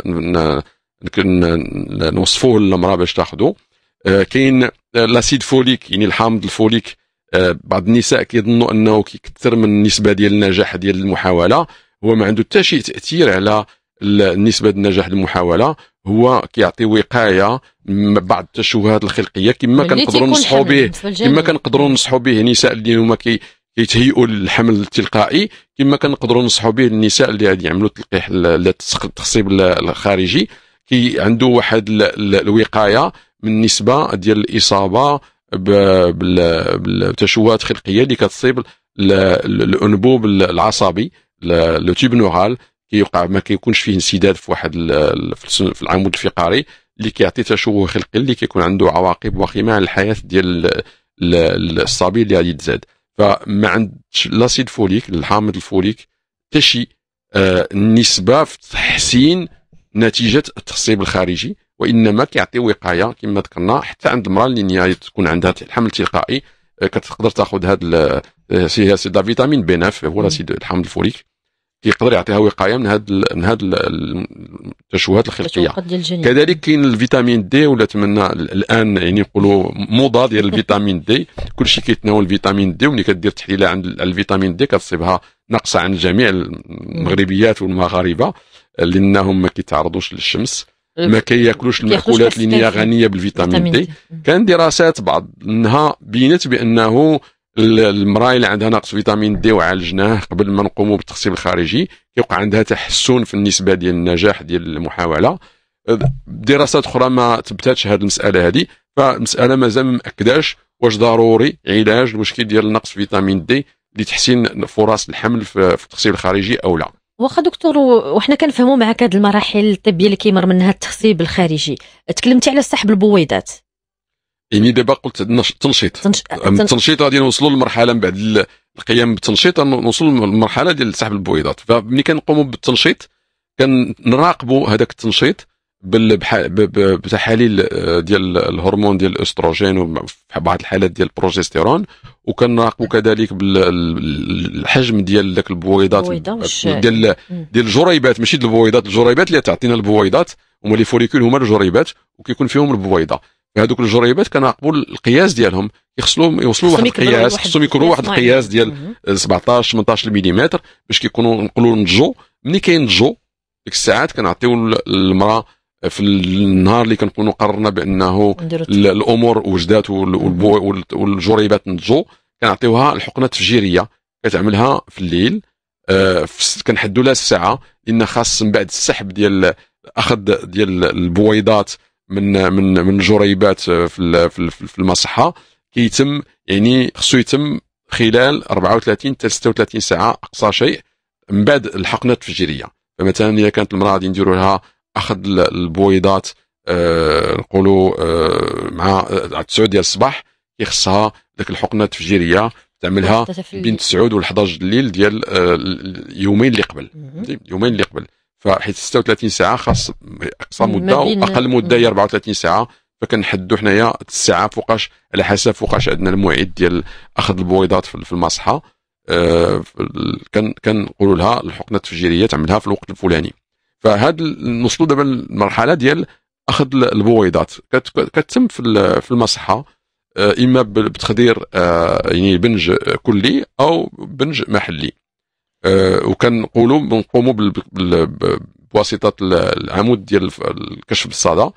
نوصفوه للمراه باش تاخذو. آه كاين لاسيد فوليك، يعني الحامض الفوليك. آه بعض النساء كيظنوا انه كيكثر من النسبه ديال النجاح ديال المحاوله، هو ما عنده حتى شي تاثير على النسبه ديال النجاح المحاوله. هو كيعطي وقايه من بعض التشوهات الخلقيه كما كنقدروا نصحوا به كما كنقدروا نصحوا به النساء اللي هما كيتهيئوا للحمل التلقائي، كما كنقدروا نصحوا به النساء اللي غادي يعملوا تلقيح التخصيب الخارجي. كي عنده واحد الوقايه من نسبه ديال الاصابه بالتشوهات الخلقيه اللي كتصيب الانبوب العصبي لو تيوب نورال. كيوقع ما كيكونش فيه انسداد في واحد في العمود الفقري اللي كيعطي تشوه خلقي اللي كيكون عنده عواقب وخيمه على الحياه ديال الصبي اللي غادي يتزاد. فما عندش لاسيد فوليك الحامض الفوليك حتى شي آه نسبه في تحسين نتيجه التخصيب الخارجي، وانما كيعطي وقايه كما ذكرنا حتى عند المراه اللي تكون عندها الحمل التلقائي. آه كتقدر تاخذ هذا سي سي دا فيتامين بي تسعة هو لاسيد الحامض الفوليك، يقدر يعطيها وقايه من هاد من هاد التشوهات الخلقيه. كذلك كاين الفيتامين دي، ولا تمنى الان يعني نقولوا موضه ديال الفيتامين دي. كلشي كيتناول الفيتامين دي، وملي كدير تحليله عند الفيتامين دي كتصيبها ناقصه عند جميع المغربيات والمغاربه لانهم ما كيتعرضوش للشمس، ما كياكلوش المأكولات اللي هي غنيه بالفيتامين دي. كان دراسات بعض منها بينت بانه المراه اللي عندها نقص فيتامين دي وعالجناه قبل ما نقوموا بالتخصيب الخارجي كيوقع عندها تحسن في النسبه ديال النجاح ديال المحاوله. دراسات اخرى ما ثبتاتش هذه المساله هذه، فالمساله مازال ما مأكداش واش ضروري علاج المشكل ديال نقص فيتامين دي لتحسين فرص الحمل في التخصيب الخارجي او لا. واخا دكتور، وحنا كنفهموا معك هذه المراحل الطبيه اللي كيمر منها التخصيب الخارجي. تكلمتي على سحب البويضات، يعني دابا قلت التنشيط التنشيط غادي نوصلوا للمرحله من بعد القيام بالتنشيط نوصلوا للمرحله ديال سحب البويضات. فملي كنقوموا بالتنشيط كنراقبوا هذاك التنشيط بتحاليل ديال الهرمون ديال الاستروجين وفي بعض الحالات ديال البروجستيرون، وكنراقبوا كذلك بالحجم ديال داك البويضات ديال ديال الجريبات، ماشي ديال البويضات، الجريبات اللي تعطينا البويضات هما لي فوليكول هما الجريبات وكيكون فيهم البويضه. هذوك الجريبات كنراقبوا القياس ديالهم، يخصلهم يوصلوا لواحد القياس، خصهم يكونوا واحد القياس ديال سبعطاش ثمنطاش ملم باش كيكونوا نقولوا نضجوا. ملي كينضجوا ديك الساعات كنعطيو المراه في النهار اللي كنكونوا قررنا بانه الامور وجدات والجريبات نضجوا، كنعطيوها الحقنه التفجيريه كتعملها في الليل. آه كنحدوا لها الساعه، لان خاص من بعد السحب ديال اخذ ديال البويضات من من من الجريبات في في المصحه كيتم، يعني خصو يتم خلال أربعة وثلاثين حتى ستة وثلاثين ساعه اقصى شيء من بعد الحقنه التفجيريه. فمثلا اذا كانت المراه غادي نديروا لها اخذ البويضات آه نقولوا آه مع تسعة ديال الصباح، كيخصها ديك الحقنه التفجيريه تعملها بين تسعة و الحداش الليل ديال آه اليومين اللي قبل يومين اللي قبل فحيت ستة وثلاثين ساعه خاص اقصى مده، واقل مده هي أربعة وثلاثين ساعه. فكنحدوا حنايا الساعه فوقاش على حسب فوقاش عندنا الموعد ديال اخذ البويضات في المصحه. آه كان كنقولوا لها الحقنه التفجيريه تعملها في الوقت الفلاني. فهاد نوصلوا دابا المرحله ديال اخذ البويضات كتتم في في المصحه، آه اما بتخدير آه يعني بنج كلي او بنج محلي. آه وكنقولوا بنقوموا بواسطه العمود ديال الكشف بالصدى،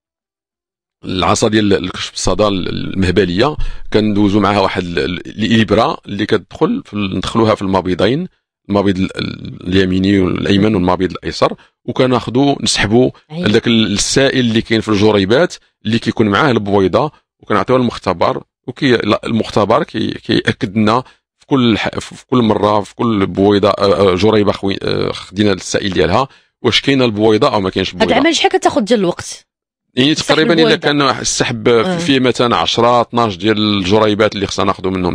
العصا ديال الكشف بالصدى المهبليه، كندوزو معها واحد الابره اللي كتدخل ندخلوها في المبيضين، المبيض اليميني والايمن والمبيض الايسر، وكناخذوا نسحبوا هذاك السائل اللي كاين في الجريبات اللي كيكون معاه البويضه، وكنعطيوها للمختبر، وكي المختبر كياكد لنا في كل في كل مره في كل بويضه جريبه خدينا السائل ديالها واش كاينه البويضه او ما كاينش البويضه. هذا العمل شحال كتاخذ ديال الوقت؟ يعني تقريبا الا كان السحب آه. فيه مثلا عشرة اثناش ديال الجريبات اللي خصنا ناخذوا منهم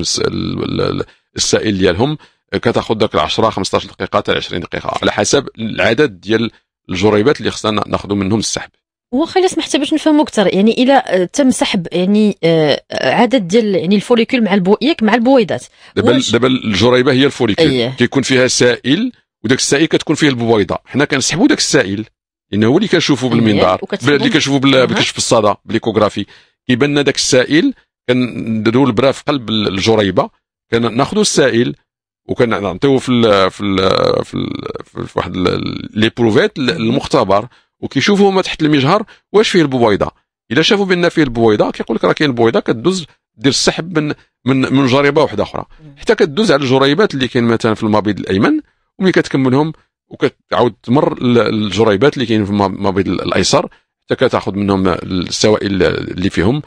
السائل ديالهم، كتاخذ داك عشرة خمسطاش دقيقه حتى عشرين دقيقه على حسب العدد ديال الجريبات اللي خصنا ناخذوا منهم السحب. واخا الا سمحت باش نفهموا اكثر، يعني الا تم سحب يعني عدد ديال يعني الفوليكول مع البويك مع البويضات، دابا دابا الجريبه هي الفوليكول أيه. كيكون فيها سائل، وداك السائل كتكون فيه البويضه، حنا كنسحبوا داك السائل لانه هو اللي كنشوفوا بالمنظار اللي كنشوفوا بالكشف بالصدى بالايكوغرافي، كيبان لنا داك السائل، كنديروا البرا في قلب الجريبه، كناخذوا السائل وكنعطيوه في ال في ال في, ال في واحد لي بروفيت المختبر، وكيشوفوا هما تحت المجهر واش فيه البويضه. اذا شافوا بان فيه البويضه كيقول لك راه كاين البويضه، كدوز دير السحب من من من جريبه واحده اخرى حتى كدوز على الجريبات اللي كاين مثلا في المبيض الايمن، وملي كتكملهم وكتعاود تمر الجريبات اللي كاين في المبيض الايسر حتى كتاخذ منهم السوائل اللي فيهم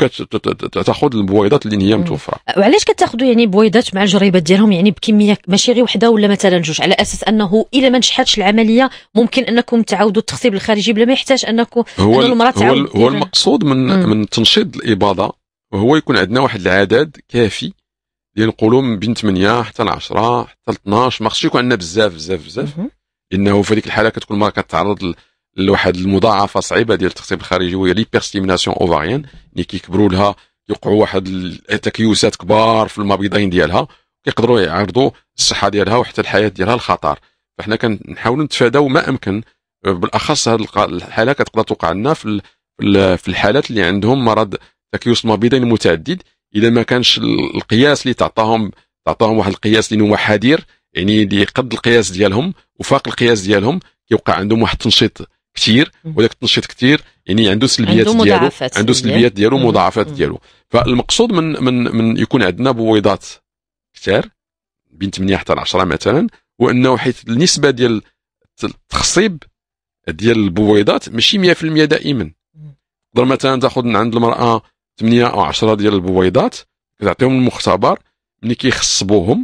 وكتاخذ البويضات اللي هي متوفره. وعلاش كتاخذوا يعني بويضات مع الجريبات ديالهم يعني بكميه ماشي غير وحده ولا مثلا جوج، على اساس انه الا ما نجحتش العمليه ممكن انكم تعاودوا التخصيب الخارجي بلا ما يحتاج انكم هو المراه تعاود. هو, هو المقصود من مم. من تنشيط الاباضه وهو يكون عندنا واحد العدد كافي ديال نقولوا من بين ثمانية حتى ل عشرة حتى ل اثناش، ما خصش يكون عندنا بزاف بزاف بزاف، لانه في هذيك الحاله كتكون المراه كتعرض لواحد المضاعفه صعيبه ديال التخصيب الخارجي وهي ليبرستيميناسيون اوفاريان، اللي كيكبروا لها يوقعوا واحد التكيسات كبار في المبيضين ديالها، كيقدروا يعرضوا الصحه ديالها وحتى الحياه ديالها للخطر. فاحنا كنحاولوا نتفاداو ما امكن، بالاخص هذه الحاله كتقدر توقع لنا في في الحالات اللي عندهم مرض تكيس المبيضين المتعدد، اذا ما كانش القياس اللي تعطاهم تعطاهم واحد القياس اللي هو حذر، يعني اللي قد القياس ديالهم وفاق القياس ديالهم، كيوقع عندهم واحد التنشيط كثير، وذاك التنشيط كثير يعني عنده سلبيات ديالو، عنده سلبيات ديالو ومضاعفات ديالو. فالمقصود من من من يكون عندنا بويضات كثار بين ثمانية حتى عشرة مثلا، وانه حيث النسبه ديال التخصيب ديال البويضات ماشي مية بالمية دائما. تقدر مثلا تاخذ من عند المراه ثمانية او عشرة ديال البويضات، كتعطيهم المختبر، ملي كيخصبوهم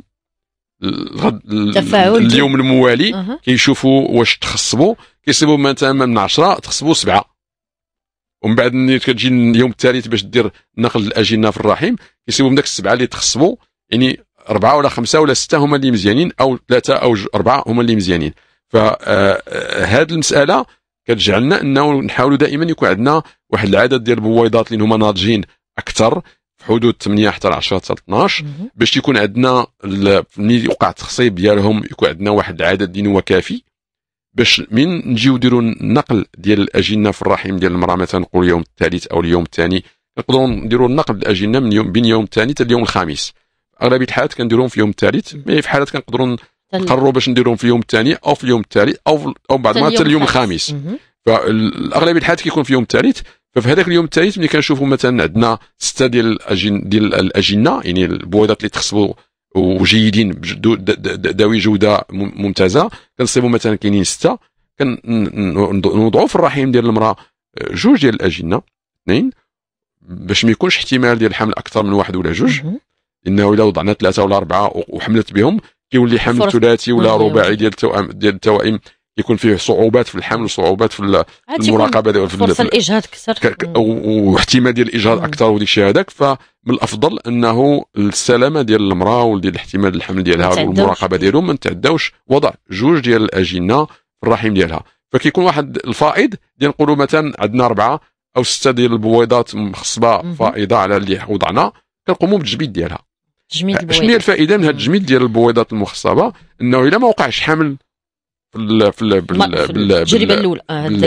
اليوم الموالي أه. كيشوفوا واش تخصبوا، كيصيبوا مثلا من عشرة تخصبوا سبعة، ومن بعد ملي كتجي اليوم الثالث باش دير نقل الاجنه في الرحم كيصيبوا من داك السبعه اللي تخصبوا، يعني اربعه ولا خمسه ولا سته هما اللي مزيانين، او ثلاثه او اربعه هما اللي مزيانين. فهاد المساله كتجعلنا انه نحاولوا دائما يكون عندنا واحد العدد ديال البويضات اللي هما ناضجين اكثر في حدود ثمانية حتى عشرة حتى اثناش، باش يكون عندنا ملي يوقع التخصيب ديالهم يكون عندنا واحد العدد اللي هو كافي، باش من نجيو نديروا النقل ديال الاجنه في الرحم ديال المراه مثلا نقول اليوم الثالث او اليوم الثاني، نقدروا نديروا النقل الاجنه من يوم بين يوم الثاني حتى اليوم الخامس. اغلبيه الحالات كنديروهم في يوم الثالث، مي في حالات كنقدروا نقرروا باش نديروهم في اليوم الثاني او في اليوم الثالث او او بعد ما حتى اليوم الخامس. فالاغلبيه الحالات كيكون في اليوم الثالث. ففي هذاك اليوم الثالث ملي كنشوفوا مثلا عندنا سته ديال الأجن ديال الاجنه، يعني البويضات اللي تخصبوا وجيدين ذوي جوده ممتازه، كنصيبوا مثلا كاينين سته، كنوضعوا في الرحم ديال المراه جوج ديال الاجنه اثنين، باش ما يكونش احتمال ديال الحمل اكثر من واحد ولا جوج، لانه الا وضعنا ثلاثه ولا اربعه وحملت بهم كيولي حمل ثلاثي ولا رباعي ديال التوائم ديال التوائم، يكون فيه صعوبات في الحمل وصعوبات في المراقبه، في فرصه الاجهاض اكثر واحتمال ديال الاجهاض اكثر وديك الشيء هذاك. فمن الافضل انه السلامه ديال المراه وديال الاحتمال الحمل ديالها والمراقبه ديالو ما نتعداوش وضع جوج ديال الاجنه في الرحم ديالها. فكيكون واحد الفائض ديال نقولوا مثلا عندنا اربعه او سته ديال البويضات مخصبه فائضه على اللي وضعنا، كنقوموا بالتجميد ديالها. تجميد البويضات. شنو هي الفائده من هذا التجميد ديال البويضات المخصبه؟ انه الا ما وقعش حمل في ال في ال بالتجربه الاولى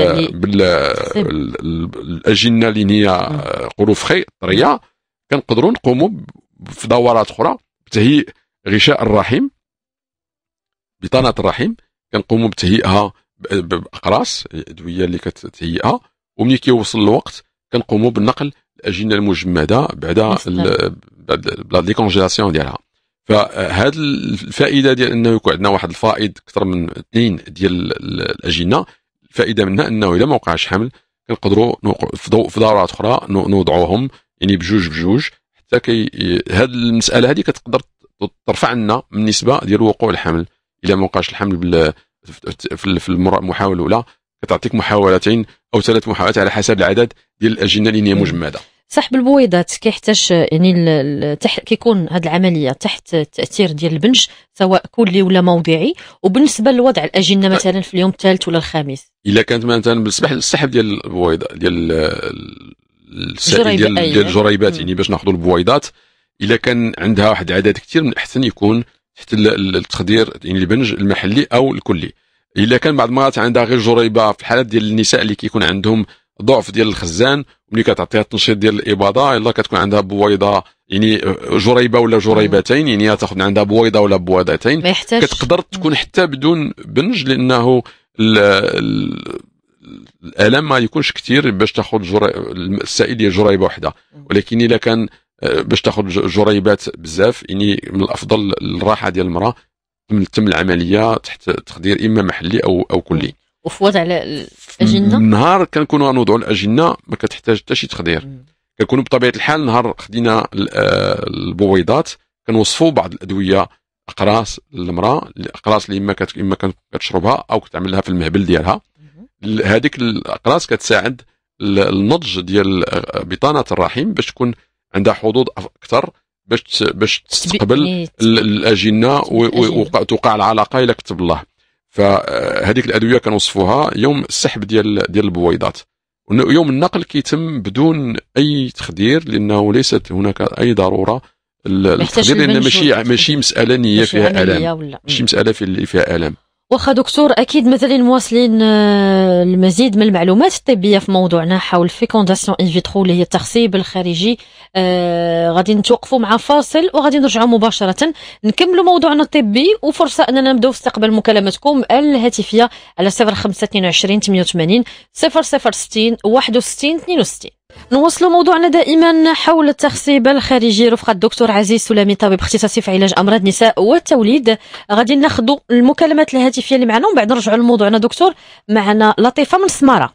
بالاجنه اللي هي نقولوا فخي طريه، كنقدروا نقوموا في دورات اخرى بتهيئ غشاء الرحم، بطانه الرحم، كنقوموا بتهيئها باقراص ادويه اللي كتهيئها، وملي كيوصل الوقت كنقوموا بالنقل الاجنه المجمده بعد بعد لي كونجيلاسيون ديالها. فهاد الفائده ديال انه يكون عندنا واحد الفائض اكثر من اثنين ديال الاجنه، الفائده منها انه الا ما وقعش حمل كنقدروا في دورات اخرى نوضعوهم يعني بجوج بجوج، حتى كي هاد المساله هذه كتقدر ترفع لنا من النسبه ديال وقوع الحمل. الا ما وقعش الحمل بال في المحاوله الاولى كتعطيك محاولتين او ثلاث محاولات على حسب العدد ديال الاجنه اللي هي مجمده. سحب البويضات كيحتاج يعني تحت كيكون هذه العمليه تحت التاثير ديال البنج سواء كلي ولا موضعي، وبالنسبه لوضع الاجنه مثلا في اليوم الثالث ولا الخامس الا كانت مثلا بالنسبه للسحب ديال البويضه ديال السائل ديال ديال الجريبات، يعني باش ناخذوا البويضات الا كان عندها واحد العدد كثير من الاحسن يكون تحت التخدير يعني البنج المحلي او الكلي. الا كان بعض المرات عندها غير جريبه، في الحالات ديال النساء اللي كيكون عندهم ضعف ديال الخزان وملي كتعطيها التنشيط ديال الاباضه يلا كتكون عندها بويضه يعني جريبه ولا جريبتين، يعني تاخذ عندها بويضه ولا بويضتين، كتقدر تكون حتى بدون بنج، لانه الالم ما يكونش كثير باش تاخذ السائل ديال جريبه واحده. ولكن الا كان باش تاخذ جريبات بزاف يعني من الافضل الراحه ديال المراه تم العمليه تحت تخدير اما محلي او او كلي. وفي وضع الاجنه نهار كنكونوا نوضعوا الاجنه ما كتحتاج حتى شي تخدير، كنكونوا بطبيعه الحال نهار خدينا البويضات كنوصفوا بعض الادويه اقراص للمراه، الاقراص اللي اما كت اما كتشربها او كتعمل لها في المهبل ديالها. هذيك الاقراص كتساعد النضج ديال بطانه الرحم باش تكون عندها حظوظ اكثر باش باش تستقبل الاجنه وتوقع العلاقه الى كتب الله. فهذيك الادويه كنوصفوها يوم السحب ديال ديال البويضات، ويوم النقل كيتم بدون اي تخدير، لانه ليست هناك اي ضروره التخدير، لان ماشي ماشي مساله نيه فيها الام، ماشي مساله اللي فيها الام. واخا دكتور، اكيد مثلا مواصلين المزيد من المعلومات الطبيه في موضوعنا حول فيكونداسيون ان فيترو اللي هي التخصيب الخارجي. آه غادي نتوقفوا مع فاصل وغادي نرجعوا مباشره نكملوا موضوعنا الطبي، وفرصه اننا نبداو في استقبال مكالماتكم الهاتفيه على صفر خمسة اثنين وعشرين ثمانية وثمانين صفر صفر ستين واحد وستين اثنين وستين. نواصلوا موضوعنا دائما حول التخصيب الخارجي رفقة الدكتور عزيز سلامي، طبيب اختصاصي في علاج امراض النساء والتوليد. غادي ناخذوا المكالمات الهاتفيه اللي معنا ومن بعد نرجعوا لموضوعنا. دكتور معنا لطيفه من سماره.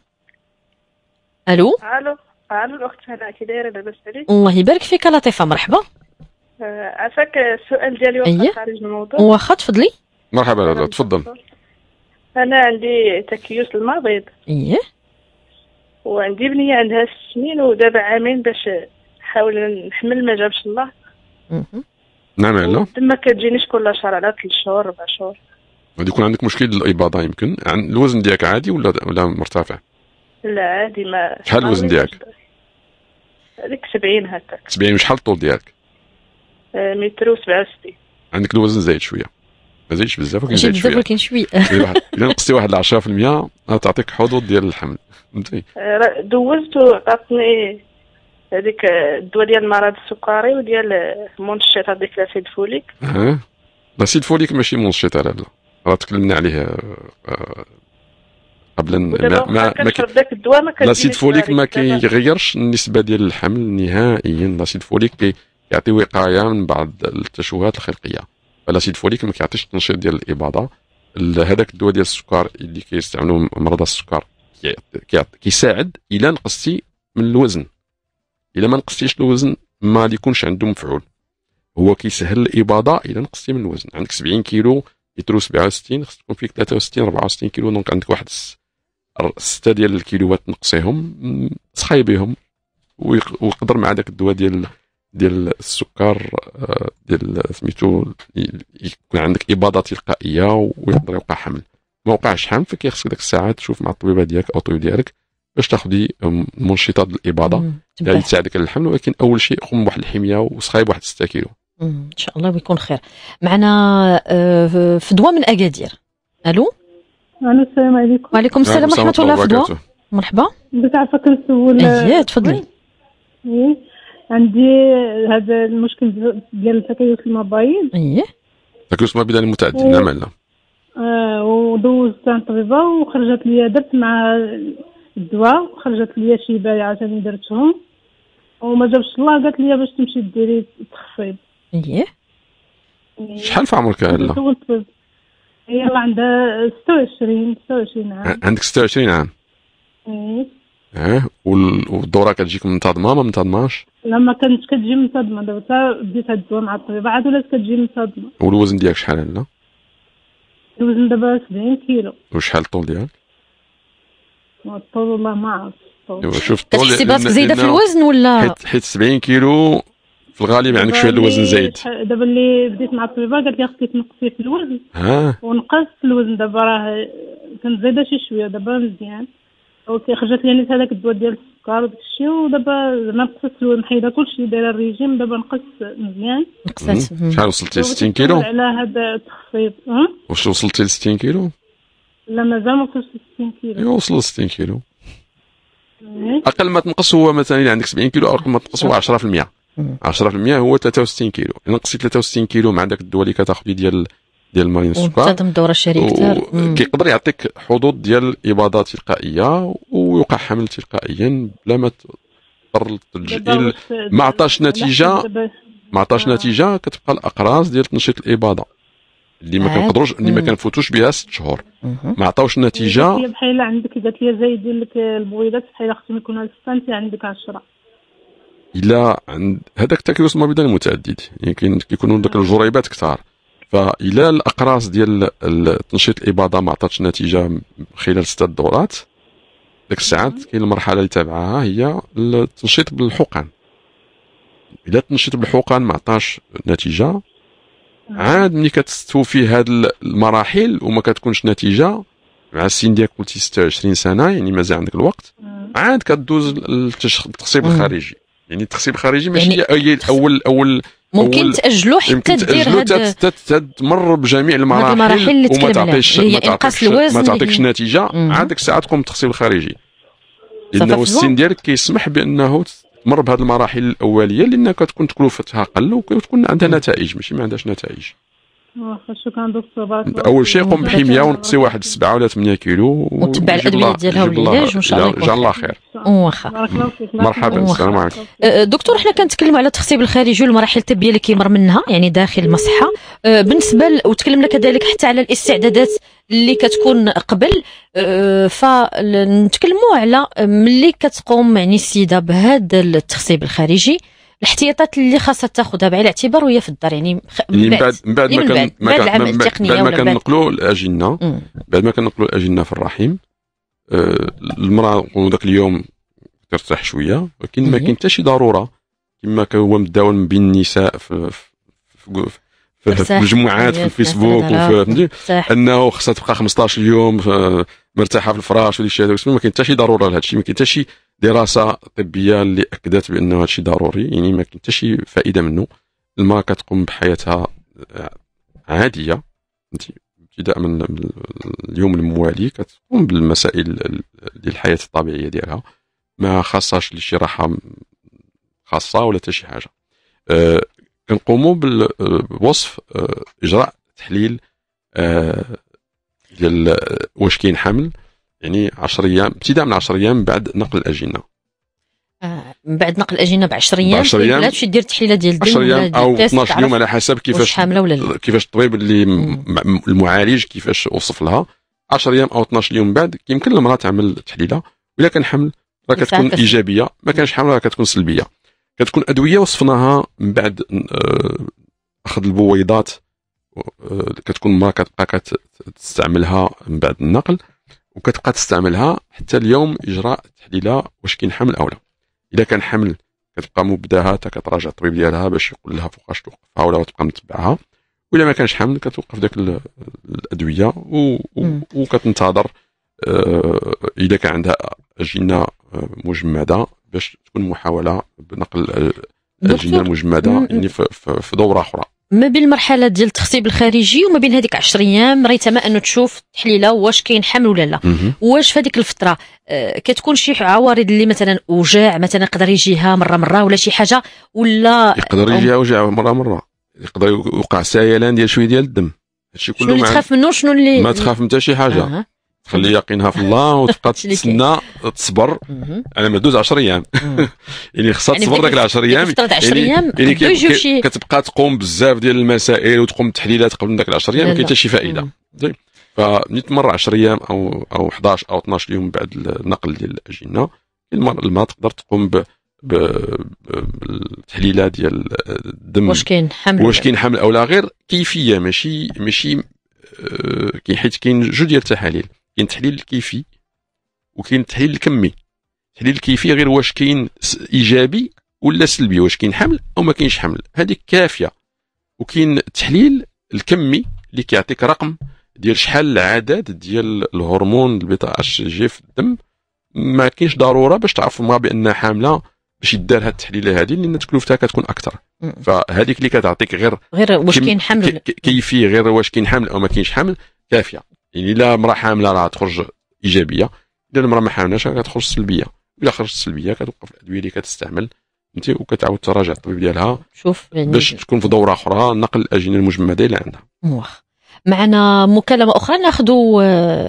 الو الو الو الاخت هلا كي دايره؟ لاباس عليك؟ الله يبارك فيك لطيفه، مرحبا. عافاك السؤال ديالي واخا خارج الموضوع. واخا تفضلي. مرحبا تفضل. انا عندي تكيس المبيض. اييه. وعندي بنيه عندها ست سنين ودابا عامين باش نحاول نحمل، ما جابش الله. نعم. لا ما كتجينيش كل شهر، على ثلاث شهور اربع شهور. غادي يكون عندك مشكل الاباضه يمكن. الوزن ديالك عادي ولا ولا مرتفع؟ لا عادي. ما شحال الوزن ديالك؟ هذيك سبعين هكاك. سبعين. وشحال الطول ديالك؟ متر وسبعة وستين. عندك الوزن زايد شويه، ما زايدش بزاف ولكن زايد شويه. ولكن شويه الا نقصتي واحد عشرة في المية غتعطيك حظوظ ديال الحمل. فهمتي؟ دوزت وعطاتني هذيك الدواء ديال المرض السكري وديال مونشيط، هذيك لاسيد فوليك. اه لاسيد فوليك ماشي مونشيط، لا لا راه تكلمنا عليه قبل ما ما ما, ما كنشرب داك الدواء ما كنديرش لاسيد فوليك ما كيغيرش النسبه ديال الحمل نهائيا. لاسيد فوليك كيعطي وقايه من بعض التشوهات الخلقيه، فلاسيد فوليك ما كيعطيش التنشيط ديال الاباضه. هذاك الدواء ديال السكر اللي كيستعملوا مرضى السكر كيساعد الا نقصتي من الوزن. الا ما نقصتيش الوزن ما يكونش عنده مفعول. هو كيسهل الاباضه الا نقصتي من الوزن. عندك سبعين كيلو يترو سبعة وستين، خص تكون فيك ثلاثة وستين أربعة وستين كيلو، دونك عندك واحد ستة ديال الكيلوات تنقصيهم سخاي بهم، ويقدر مع داك الدواء ديال ديال السكر ديال سميتو يكون عندك اباضه تلقائيه ويقدر يوقع حمل. ما وقعش حمل فكيخصك ديك الساعات تشوف مع الطبيبه ديالك او الطبيب ديالك باش تاخدي منشطات الاباضه اللي تساعدك على الحمل. ولكن اول شيء قم بواحد الحميه وسخاي بواحد ستة كيلو ان شاء الله ويكون خير. معنا في دواء من اكادير. الو الو السلام عليكم. وعليكم السلام ورحمه الله. في دواء مرحبا. بغيت عارفه كنسول. اييه تفضلي. ايه عندي هذا المشكل ديال التكيس المبايض. اييه تكيس المبايض المتعدد. نعم لا اه ودوزت عند طبيبه وخرجت لي درت مع الدواء وخرجت لي شي بايعه ثاني درتهم وما جابش الله. قالت لي باش تمشي ديري تخفيض. اييه شحال في عمرك لا؟ هي الله عندها ستة وعشرين ستة وعشرين عام. عندك ستة وعشرين عام؟ ايه اه والدوره كتجيك منتظمه ما منتظماش؟ لا ما كانتش كتجي منتظمه. دابا بديت هاد الدواء مع الطبيب عاد ولات كتجي منتظمه. والوزن ديالك شحال لا؟ الوزن دابا سبعين كيلو. وشحال الطول ديالك؟ الطول والله ما عرفت. شوف الطول كتحسي براسك زايده في الوزن ولا؟ حيت حيت سبعين كيلو في الغالب عندك شويه الوزن زايد. دابا اللي بديت مع الطبيبه قالت لي خصك تنقصي في الوزن. ها ونقصت في الوزن. دابا راه كنت زايده شي شويه دابا مزيان. اوكي خرجت لي نيت هذاك الدواء ديال السكر وداك الشيء ودابا زعما نقصت الوزن محيده كلشي دايره الريجيم. دابا نقص مزيان. نقصت. شحال وصلتي ل ستين كيلو؟ على هذا التخفيض. واش وصلتي ل ستين كيلو؟ لا مازال ما وصلتش ل ستين كيلو. ايوا وصل ل ستين كيلو. اقل ما تنقص هو مثلا اذا عندك سبعين كيلو اقل ما تنقص هو عشرة في المية. عشرة في المية هو ثلاثة وستين كيلو. الا نقصتي ثلاثة وستين كيلو مع داك الدواء اللي كتاخذي ديال ديال مريض السكر وتنظم الدوره الشهريه اكثر كيقدر يعطيك حظوظ ديال اباضه تلقائيه ويوقع حمل تلقائيا بلا ما تضطر تلجئ. ما عطاش نتيجه ما عطاش نتيجه كتبقى الاقراص ديال تنشيط الاباضه اللي ما كنقدروش اللي ما كنفوتوش بها ست شهور. ما عطاوش نتيجه. هي بحال عندك قالت لي زايد لك البويضات بحال خصهم يكونوا ستة عندك عشرة. الا عند هذاك التكيس المبيض المتعدد يمكن كيكونوا داك الجريبات كثار. فإلا الأقراص ديال تنشيط الإباضة ما عطاتش نتيجة خلال ستة دورات ديك الساعات كاين المرحلة اللي تابعها هي التنشيط بالحقن. إلا التنشيط بالحقن ما عطاش نتيجة عاد ملي كتستوفي هاد المراحل وما كتكونش نتيجة مع السن ديالك قلتي ستة وعشرين سنة يعني مازال عندك الوقت عاد كدوز للتخصيب الخارجي. يعني التخصيب الخارجي ماشي يعني أول أول ممكن تاجلو حتى دير هذا تمر بجميع المراحل وما تعطيش ما تعطيش ما تعطيكش نتيجه عاد ديك الساعه تقوم بالتخصيب الخارجي. لانه السن ديالك كيسمح بانه تمر بهذه المراحل الاوليه لان كتكون تكلفتها قل وكتكون عندها نتائج ماشي ما عندهاش نتائج. شكرا دكتور بارك الله. اول شيء قوم بحميه ونقصي واحد سبعة ولا ثمانية كيلو وتبع الادويه ديالها والعلاج وان شاء الله يكون جزاه الله خير. واخا مرحبا السلام عليكم. دكتور حنا كنتكلموا على التخصيب الخارجي والمراحل الطبيه اللي كيمر منها يعني داخل المصحه بالنسبه ل... وتكلمنا كذلك حتى على الاستعدادات اللي كتكون قبل فنتكلموا على ملي كتقوم يعني السيده بهذا التخصيب الخارجي الاحتياطات اللي خاصها تاخذها بعين الاعتبار وهي في الدار يعني من بعد من بعد ما كان بعد العمل التقنيه بعد ما كنقلوا الاجنه بعد ما كنقلوا الاجنه في الرحم المراه ذاك اليوم ترتاح شويه ولكن ما كاين حتى شي ضروره كما هو مداول من بين النساء في في في, في مجموعات في الفيسبوك وفي انه خصها تبقى خمسطاش يوم مرتاحه في الفراش ودي الشيء هذا ما كاين حتى شي ضروره لهذا الشيء. ما كاين حتى شي دراسه طبيه اللي اكدت بانه هذا الشيء ضروري يعني ما كاين حتى شي فائده منه. المراه كتقوم بحياتها عاديه انت ابتداء من اليوم الموالي كتقوم بالمسائل ديال الحياه الطبيعيه ديالها ما خاصهاش لشي راحه خاصه ولا حتى شي حاجه. أه كنقوموا بوصف أه اجراء تحليل أه ديال واش كاين حمل يعني عشرة ايام ابتداء من عشرة ايام بعد نقل الاجنه. آه من بعد نقل الاجنه ب عشرة ايام عشرة ايام تمشي دير تحليله ديال الدم عشرة ايام او اثناش اثناش يوم على حسب كيفاش حامله ولا لا. كيفاش الطبيب اللي م... المعالج كيفاش وصف لها. عشرة ايام او اثناش يوم بعد يمكن المراه تعمل تحليله، ولا كان حمل راه كتكون ايجابيه، ما كانش حمل راه كتكون سلبيه. كتكون ادويه وصفناها من بعد اخذ البويضات، كتكون المراه كتبقى كتستعملها من بعد النقل، وكتبقى تستعملها حتى اليوم اجراء التحليله واش كاين حمل او لا. اذا كان حمل كتبقى مبداها حتى كتراجع الطبيب ديالها باش يقول لها فوقاش توقفها ولا تبقى متبعها، ولا ما كانش حمل كتوقف داك الادويه و... و... وكتنتظر آه اذا كان عندها اجنه مجمده باش تكون محاوله بنقل الاجنه المجمده يعني في, في دوره اخرى. ما بين المرحله ديال التخصيب الخارجي وما بين هذيك عشرة ايام ريتما انه تشوف تحليله واش كاين حمل ولا لا. واش في هذيك الفتره آه كتكون شي عوارض اللي مثلا وجاع مثلا يقدر يجيها مره مره ولا شي حاجه، ولا يقدر يجيها وجع مره مره، يقدر يوقع سيلان ديال شويه ديال الدم. هادشي كله شنو اللي تخاف منه؟ شنو اللي ما تخاف من حتى شي حاجه. آه. خلي يقينها في الله وتبقى تسنى تصبر على ما دوز عشرة ايام. يعني خصها تصبر داك العشر ايام، يعني كتبقى تقوم بزاف ديال المسائل وتقوم بالتحليلات قبل داك العشر ايام ما كاين حتى شي فائده. فملي تمر عشرة ايام او او احداش او اثناش يوم بعد النقل ديال الاجنه، المراه تقدر تقوم ب بالتحليلات ديال الدم واش كاين حمل واش كاين حمل او لا. غير كيفيه ماشي ماشي كاين حيت كاين جوج ديال التحاليل، كاين التحليل الكيفي وكاين التحليل الكمي. التحليل الكيفي غير واش كاين ايجابي ولا سلبي، واش كاين حمل او ما كاينش حمل، هذيك كافيه. وكاين التحليل الكمي اللي كيعطيك رقم ديال شحال العدد ديال الهرمون البيتا اش جي في الدم. ما كاينش ضروره باش تعرف المراه بانها حامله باش يدار هاد التحليله هذه، لان تكلفتها كتكون اكثر. فهذيك اللي كتعطيك غير غير واش كاين حمل كيفي، غير واش كاين حمل او ما كاينش حمل كافيه. يعني الا امراه حامله راه تخرج ايجابيه، الا المراه ما حاملاش راه كتخرج سلبيه. الا خرجت سلبيه كتوقف الادويه اللي كتستعمل انت وكتعاود تراجع الطبيب ديالها شوف يعني باش تكون في دوره اخرى نقل الاجنه المجمده اللي عندها. واخ معنا مكالمه اخرى ناخذوا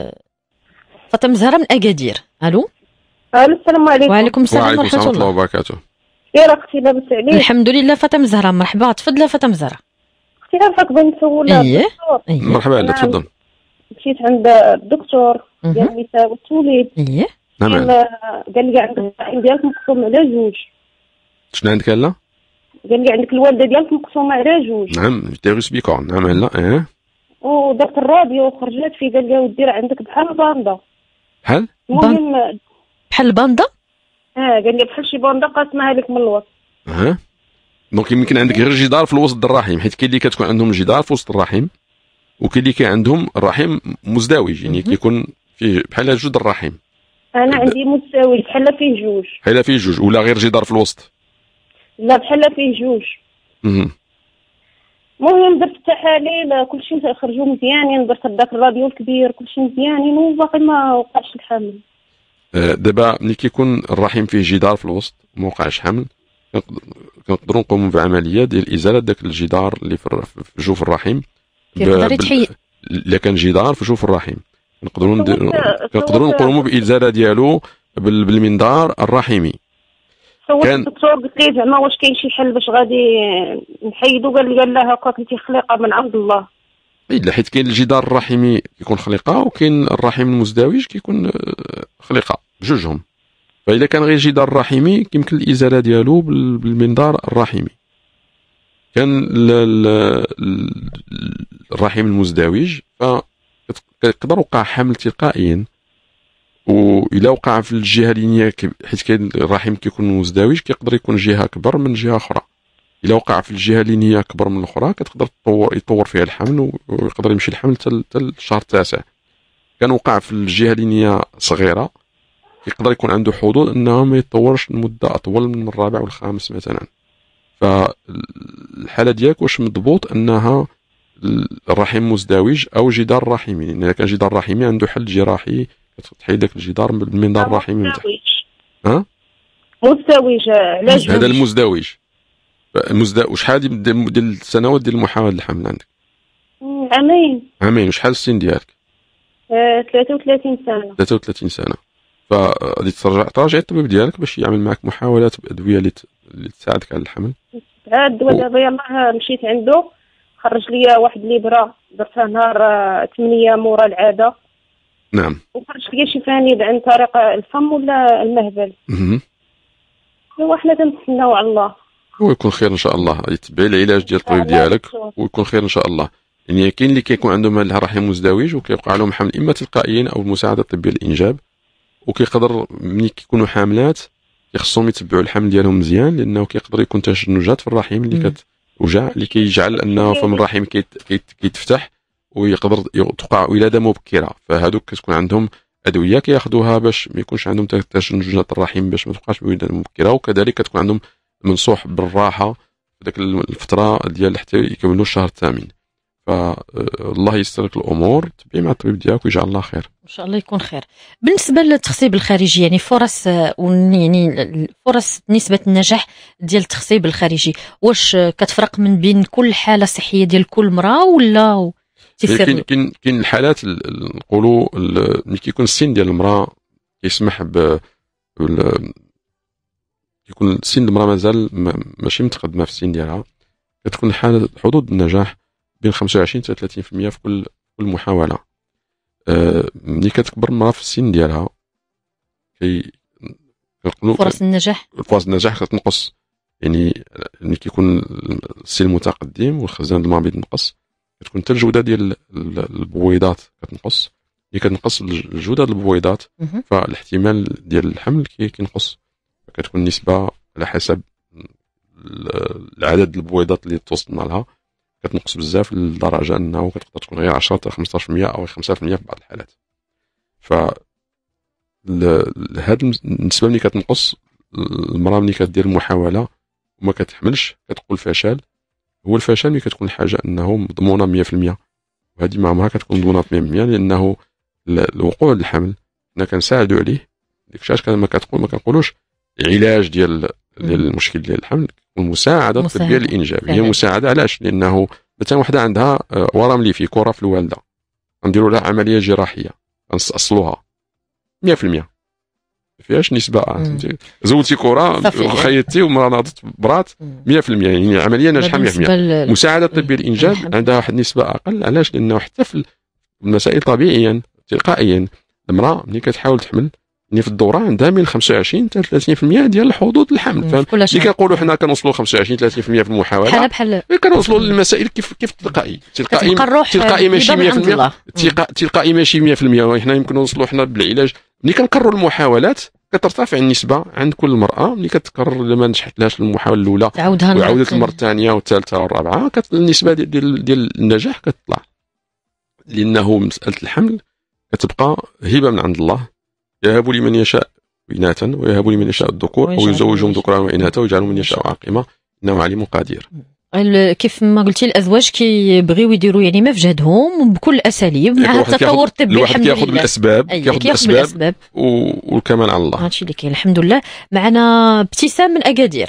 فاطمه زهره من اكادير. الو السلام عليكم. وعليكم السلام ورحمه الله وبركاته. يا اختي لاباس عليك؟ الحمد لله. فاطمه زهره مرحبا، تفضلي فاطمه زهره. اختي عارفاك بغيت نسولها. اييه مرحبا لا تفضل. مشيت عند الدكتور ديال النساء والتوليد. اييه نعم. قال لي عندك الرحم ديالك مقسوم على جوج. شنو عندك لا؟ قال لي عندك الوالده ديالك مقسومه على جوج. نعم فيروس بيكورن. نعم لا اه ودرت الراديو وخرجت فيه قال لي ودي راه عندك بحال الباندا. بحال المهم بحال الباندا؟ اه قال لي بحال شي باندا قاسمها لك من الوسط. اه دونك يمكن عندك غير جدار في الوسط ديال الرحم، حيت كاين اللي كتكون عندهم جدار في وسط الرحم وكاين اللي كاين عندهم الرحم مزدوج، يعني كيكون فيه بحال جوج الرحم. انا عندي مزدوج بحال فيه جوج. بحال فيه جوج ولا غير جدار في الوسط؟ لا بحال فيه جوج. اها المهم درت التحاليل كلشي خرجوا مزيانين، درت داك الراديو الكبير كلشي مزيانين وباقي ما وقعش الحمل. دابا ملي كيكون الرحم فيه جدار في الوسط ما وقعش حمل، كنقدروا نقوموا بعمليه ديال ازاله داك الجدار اللي في جوف الرحم. كيقدر يتحيد الا كان جدار في جوف الرحم نقدروا نقدروا نقوموا بازاله ديالو بالمنظار الرحمي. سولت الدكتور قلت ليه زعما واش كاين شي حل باش غادي نحيدو؟ قال لي قال لا هكاك انت خليقه من عند الله. الا حيت كاين الجدار الرحمي كيكون خليقه وكاين الرحم المزدوج كيكون خليقه بجوجهم. فاذا كان غير جدار رحمي يمكن الازاله ديالو بالمنظار الرحمي. كان الرحم المزدوج فيقدر وقع حمل تلقائيا، وإلا وقع في الجهه اللي حيت كاين الرحم كيكون مزدوج كيقدر يكون جهه اكبر من جهه اخرى. الا وقع في الجهه اللي هي اكبر من الاخرى كتقدر تطور يطور فيها الحمل ويقدر يمشي الحمل حتى الشهر التاسع. كان وقع في الجهه اللي هي صغيره يقدر يكون عنده حظوظ انه ما يتطورش لمده اطول من الرابع والخامس مثلا. فالحاله ديالك واش مضبوط انها الرحم مزدوج او جدار رحمي؟ لان كان جدار رحمي عنده حل جراحي تحيد داك الجدار بالمنظار الرحمي نتاعك. ها مزدوج علاش هذا المزدوج المزدوج وشحال ديال السنوات ديال المحاوله الحمل عندك؟ عامين. عامين. وشحال السن ديالك؟ آه ثلاثة وثلاثين سنه. ثلاثة وثلاثين سنه. فغادي ترجع تراجع الطبيب ديالك باش يعمل معك محاولات بادويه اللي اللي تساعدك على الحمل. عاد الدواء دابا يلاه مشيت عنده خرج لي واحد ليبره درتها نهار ثمانية مورا العاده. نعم. وخرج لي شي فانيد عن طريق الفم ولا المهبل. اها. ايوا حنا كنتسناو على الله. ويكون خير ان شاء الله، يتبع العلاج ديال الطبيب ديالك ويكون خير ان شاء الله. يعني كاين اللي كيكون عندهم هذا الرحم مزدوج وكيوقع لهم حمل اما تلقائيا او المساعده الطبيه للانجاب، وكيقدر ملي كيكونوا حاملات خصهم يتبعوا الحمل ديالهم مزيان، لانه كيقدر يكون تشنجات في الرحم اللي كتوجع اللي كيجعل انه فم الرحم كيتفتح ويقدر توقع ولاده مبكره. فهذوك كتكون عندهم ادويه كياخذوها باش ما يكونش عندهم تشنجات الرحم باش ما توقعش ولاده مبكره، وكذلك كتكون عندهم منصوح بالراحه في ذاك الفتره ديال حتى يكملوا الشهر الثامن. فالله ييسر لك الامور، تبعي مع الطبيب ديالك ويجعل الله خير ان شاء الله يكون خير. بالنسبه للتخصيب الخارجي يعني فرص يعني فرص نسبه النجاح ديال التخصيب الخارجي واش كتفرق من بين كل حاله صحيه ديال كل مراه ولا كاين كاين كاين الحالات نقولوا ملي كيكون السن ديال المراه يسمح ب يكون السن المراه مازال ماشي متقدمه في السن ديالها، كتكون حاله حدود النجاح بين خمسة وعشرين حتى ثلاثين بالمئة في كل كل محاوله. أه ملي كتكبر المراه في السن ديالها كي فرص النجاح فرص النجاح كتنقص. يعني ملي كيكون السن متقدم والخزان المبيض ينقص، كتكون حتى الجوده ديال البويضات كتنقص. ملي كتنقص الجوده ديال البويضات فالاحتمال ديال الحمل كينقص، كتكون النسبه على حسب العدد البويضات اللي توصلنا لها كتنقص بزاف لدرجه انه كتقدر تكون غير عشرة حتى خمسطاش بالمئة او خمسة بالمئة في بعض الحالات. ف هاد النسبه ملي كتنقص المراه ملي كدير المحاوله وما كتحملش كتقول فشل. هو الفشل ملي كتكون الحاجه انه مضمونه مئة بالمئة، وهذه ما عمرها كتكون مضمونه مئة بالمئة، لانه الوقوع الحمل حنا كنساعدوا عليه. ديك الشاش ما كتقول ما كنقولوش العلاج ديال ديال المشكل ديال الحمل، المساعده الطبيه للانجاب هي مساعده. علاش؟ لانه مثلا وحده عندها ورم ليفي كره في الوالده، غنديروا لها عمليه جراحيه غنصلوها مئة بالمئة ما فيهاش نسبه. فهمتي زولتي كره خيطتي وما ناضت برات مئة بالمئة، يعني العمليه ناجحه مئة بالمئة. مساعده الطبيه للانجاب عندها واحد النسبه اقل. علاش؟ لانه حتى في المسائل طبيعيا تلقائيا المراه ملي كتحاول تحمل يعني في الدوره عندها من خمسة وعشرين حتى ثلاثين بالمئة ديال حدود الحمل. فملي كنقولوا حنا كنوصلوا خمسة وعشرين ثلاثين بالمئة في المحاوله بحال بحال كنوصلوا للمسائل كيف كيف تلقائي تلقائي تلقائي ماشي مئة بالمئة تلقائي ماشي مئة بالمئة. وحنا يمكن نوصلوا حنا بالعلاج ملي كنكرروا المحاولات كترتفع النسبه عند كل مراه. ملي كتكرر لما نجحتلهاش المحاوله الاولى وعاودت المره الثانيه والثالثه والرابعه النسبه ديال ديال النجاح كتطلع، لانه مساله الحمل كتبقى هبه من عند الله. يهب لمن يشاء إناثا ويهب لمن يشاء الذكور أو يزوجهم ذكرانا وإناثا ويجعل من يشاء عاقمة إنه عليم قدير. كيف ما قلتي الازواج كيبغيو يديروا يعني ما في جهدهم بكل الاساليب مع التطور الطبي. الواحد كياخذ الاسباب كياخذ الاسباب والكمال على الله. هادشي اللي كاين الحمد لله. معنا ابتسام من اكادير.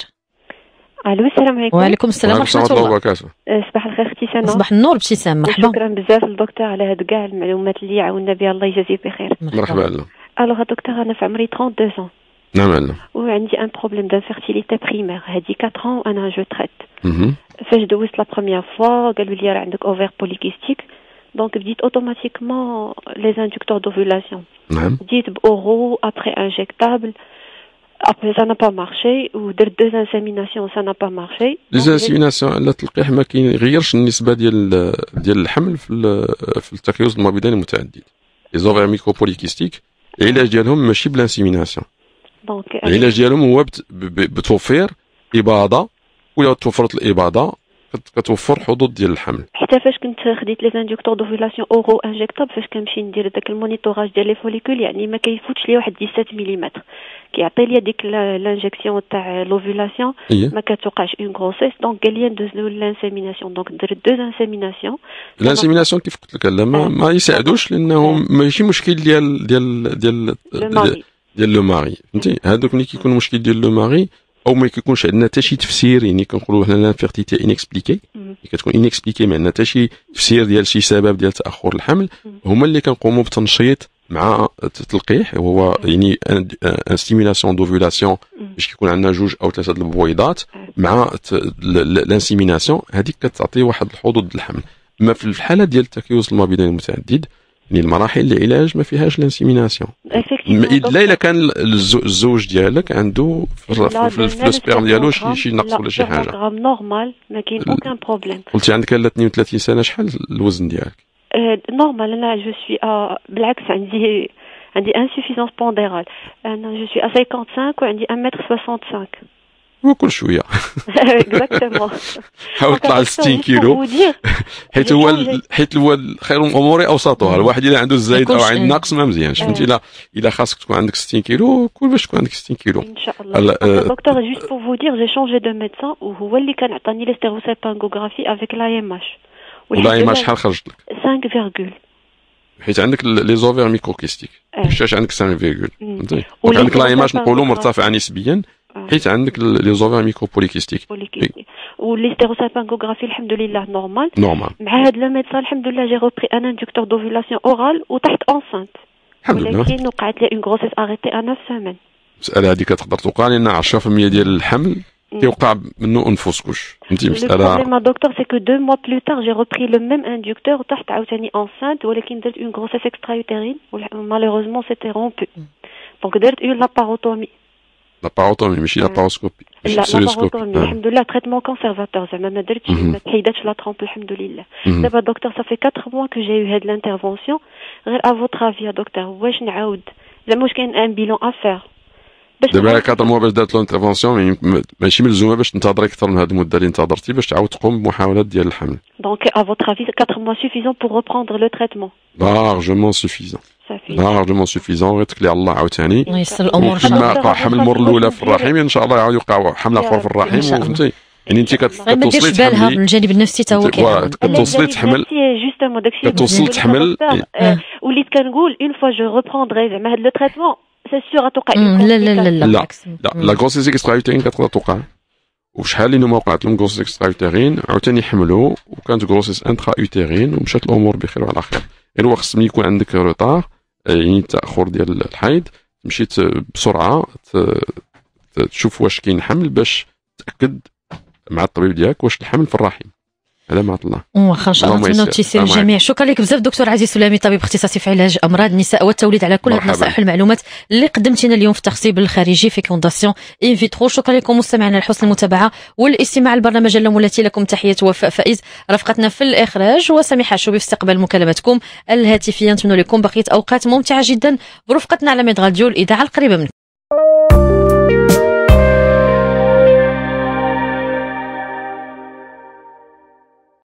الو السلام عليكم. وعليكم السلام ورحمه الله وبركاته. صباح الخير اختي سنة. صباح النور ابتسام، مرحبا. شكرا بزاف للدكتور على هاد كاع المعلومات اللي عاونا بها، الله يجازيه بخير. مرحبا لنا. الوغ دكتور انا في عمري اثنين وثلاثين سنه. نعم لنا. وعندي ان بروبليم دانفيرتيليتي بريمير هادي أربعة ans انا جو تريت. فاش دوزت لا بروميير فوا قالوا لي راه عندك اوفير بوليكيستيك، دونك بديت اوتوماتيكمون لي اندكتور دوفولاسيون. نعم. بديت باورو ابري انجيكتابل. Après ça n'a pas marché ou deux inséminations ça n'a pas marché. Les inséminations لا تلقيح ما كيغيرش النسبه ديال ديال الحمل في في التكيس المبيضين المتعدد. لي زوفير ميكروبوليكيستيك العلاج ديالهم ماشي بالانسيميناسيون. دونك العلاج ديالهم هو بتوفير اباضه، ولا توفرت الاباضه كتوفر حدود ديال الحمل. حتى فاش كنت خديت لي اندكتور دوفولاسيون اورو انجيكتابل فاش كنمشي ندير داك المونيتوراج ديال لي فوليكول يعني ما كيفوتش لي واحد سبعة عشر ملم، كيعطي لي ديك لانجيكسيون تاع لوفولاسيون ما كتوقعش اون غروسيس، دونك قال لي ندوز لانسيميناسيون. دونك درت دو انسيميناسيون. الانسيميناسيون كيف قلت لك لا ما, ما يساعدوش لانه ماشي مشكل ديال ديال ديال ديال لو ماري. فهمتي هذوك ملي كيكون مشكل ديال لو ماري او ما كيكونش عندنا حتى شي تفسير، يعني كنقولوا حنا لانفيرتيتي انكسبليكي، كتكون انكسبليكي، ما عندنا حتى شي تفسير ديال شي سبب ديال تاخر الحمل، هما اللي كنقوموا بتنشيط مع التلقيح، وهو يعني ان ستيمولاسيون دوفولاسيون باش كيكون عندنا جوج او ثلاثه البويضات مع الانسيميناسيون، هذيك كتعطي واحد الحظوظ الحمل. اما في الحاله ديال التكيس المبيضين المتعدد، يعني المراحل العلاج ما فيهاش الانسيميناسيون، الا الا كان الزوج ديالك عنده في السبيرم ديالو شي شي نقص ولا شي حاجه نورمال، ما كاين اوكان بروبليم. قلتي عندك لا اثنين وثلاثين سنه، شحال الوزن ديالك؟ نورمال انا جو سوي بالعكس عندي عندي انسوفيزونس بونديرال، انا جو سوي ا خمسة وخمسين وعندي واحد متر وخمسين وستين وكل شويه اكزاكتومون. حاول تطلع ل ستين كيلو، حيت هو حيت هو خير الامور اوسطها. الواحد الا عنده الزايد او عنده ناقص ما مزيانش، فهمتي؟ الا الا خاصك تكون عندك ستين كيلو، كل باش تكون عندك ستين كيلو ان شاء الله. دكتور جوست بور فو دير جي شونجي دو ميدسان، وهو اللي كان عطاني لي ستيروسالبانغوغرافي افيك لا ام اش، ولا ام اش شحال خرجت لك؟ خمسة فاصلة حيت عندك لي زوفير ميكروكيستيك، واش عندك خمسة فاصلة، فهمتي؟ عندك لا ام اش نقولوا مرتفعه نسبيا، حيت عندك لي زوفير ميكرو بوليكيستيك، ولي ستيروسالبانغوغرافي الحمد لله نورمال. نورمال مع هاد لو ميدسان الحمد لله جي روبري ان اندكتور دوفولاسيون اورال وتحت انسانت، الحمد لله. ولكن وقعت لي اون غروسيس اريتي ا تسعة سيمين. المساله هذه كتقدر توقع لان عشرة في المية ديال الحمل كيوقع منه انفسكوش، فهمتي المساله؟ البروبليم دكتور سي كو دو موا بلو تار جي روبري لو ميم اندكتور تحت عاوتاني انسانت، ولكن درت اون غروسيس اكسترا يوتيرين مالوروزمون سيتي رومبو، دونك درت اون لاباروتومي. لاباروتومي ماشي لاباروسكوبي؟ لا لاباروتومي الحمد لله، تريتمون كونسيرفاتور زعما ما درتش ما تحيدتش لا ترومب الحمد لله. دابا دكتور صافي أربعة موا كو جاي يو هاد لانترفونسيون، غير ا فوتر افي يا دكتور واش نعاود زعما واش كاين ان بيلون افير؟ دابا أربعة موا باش دارت لونترفونسيون ماشي ملزومه باش تنتظري اكثر من هذه المده اللي انتظرتي باش تعاود تقوم بمحاولات ديال الحمل. دونك ا فوتر افي أربعة موا سوفيزون بور ريبروندر لو تريتمون؟ لارجمون سوفيزون، لارجمون سوفيزون. غيتكلي على الله عاوتاني يسر الامور. كما وقع حمل المر الاولى في الرحم ان شاء الله يعاود يوقع حمل اخر في الرحم، فهمتي؟ يعني انت كتوصلي بالها من الجانب النفسي تا هو كيعاود كتوصلي تحمل، جوستومون داكشي كتوصل تحمل. وليت كنقول اون فوا جو ريبروندري زعما هاد لو تريتمون سي سيغ غتوقع. لا لا لا لا لا لا غروسيس اكسترا يوتيرين كتقدر توقع، وشحال اللي ما وقعت لهم غروسيس اكسترا يوتيرين عاوتاني حملوا وكانت غروسيس انترا يوتيرين ومشات الامور بخير وعلى خير. غير هو خص ملي يكون عندك روطار يعني تاخر ديال الحيض تمشي بسرعه تشوف واش كاين حمل باش تاكد مع الطبيب ديالك واش الحمل في الرحم. هذا ما الله. واخا ان شاء الله نتمنوا التيسير للجميع. شكرا لك بزاف دكتور عزيز سلامي، طبيب اختصاصي في علاج امراض النساء والتوليد، على كل هذه النصائح والمعلومات اللي قدمتينا اليوم في التخصيب الخارجي فيكونداسيون ان فيترو. شكرا لكم مستمعينا لحسن المتابعه والاستماع للبرنامج اللامولاتي. لكم تحيه وفاء فائز رفقتنا في الاخراج، وسميحه شوبي في استقبال مكالماتكم الهاتفيه. نتمنى لكم بقيه اوقات ممتعه جدا برفقتنا على ميد راديو الاذاعه القريبه منكم.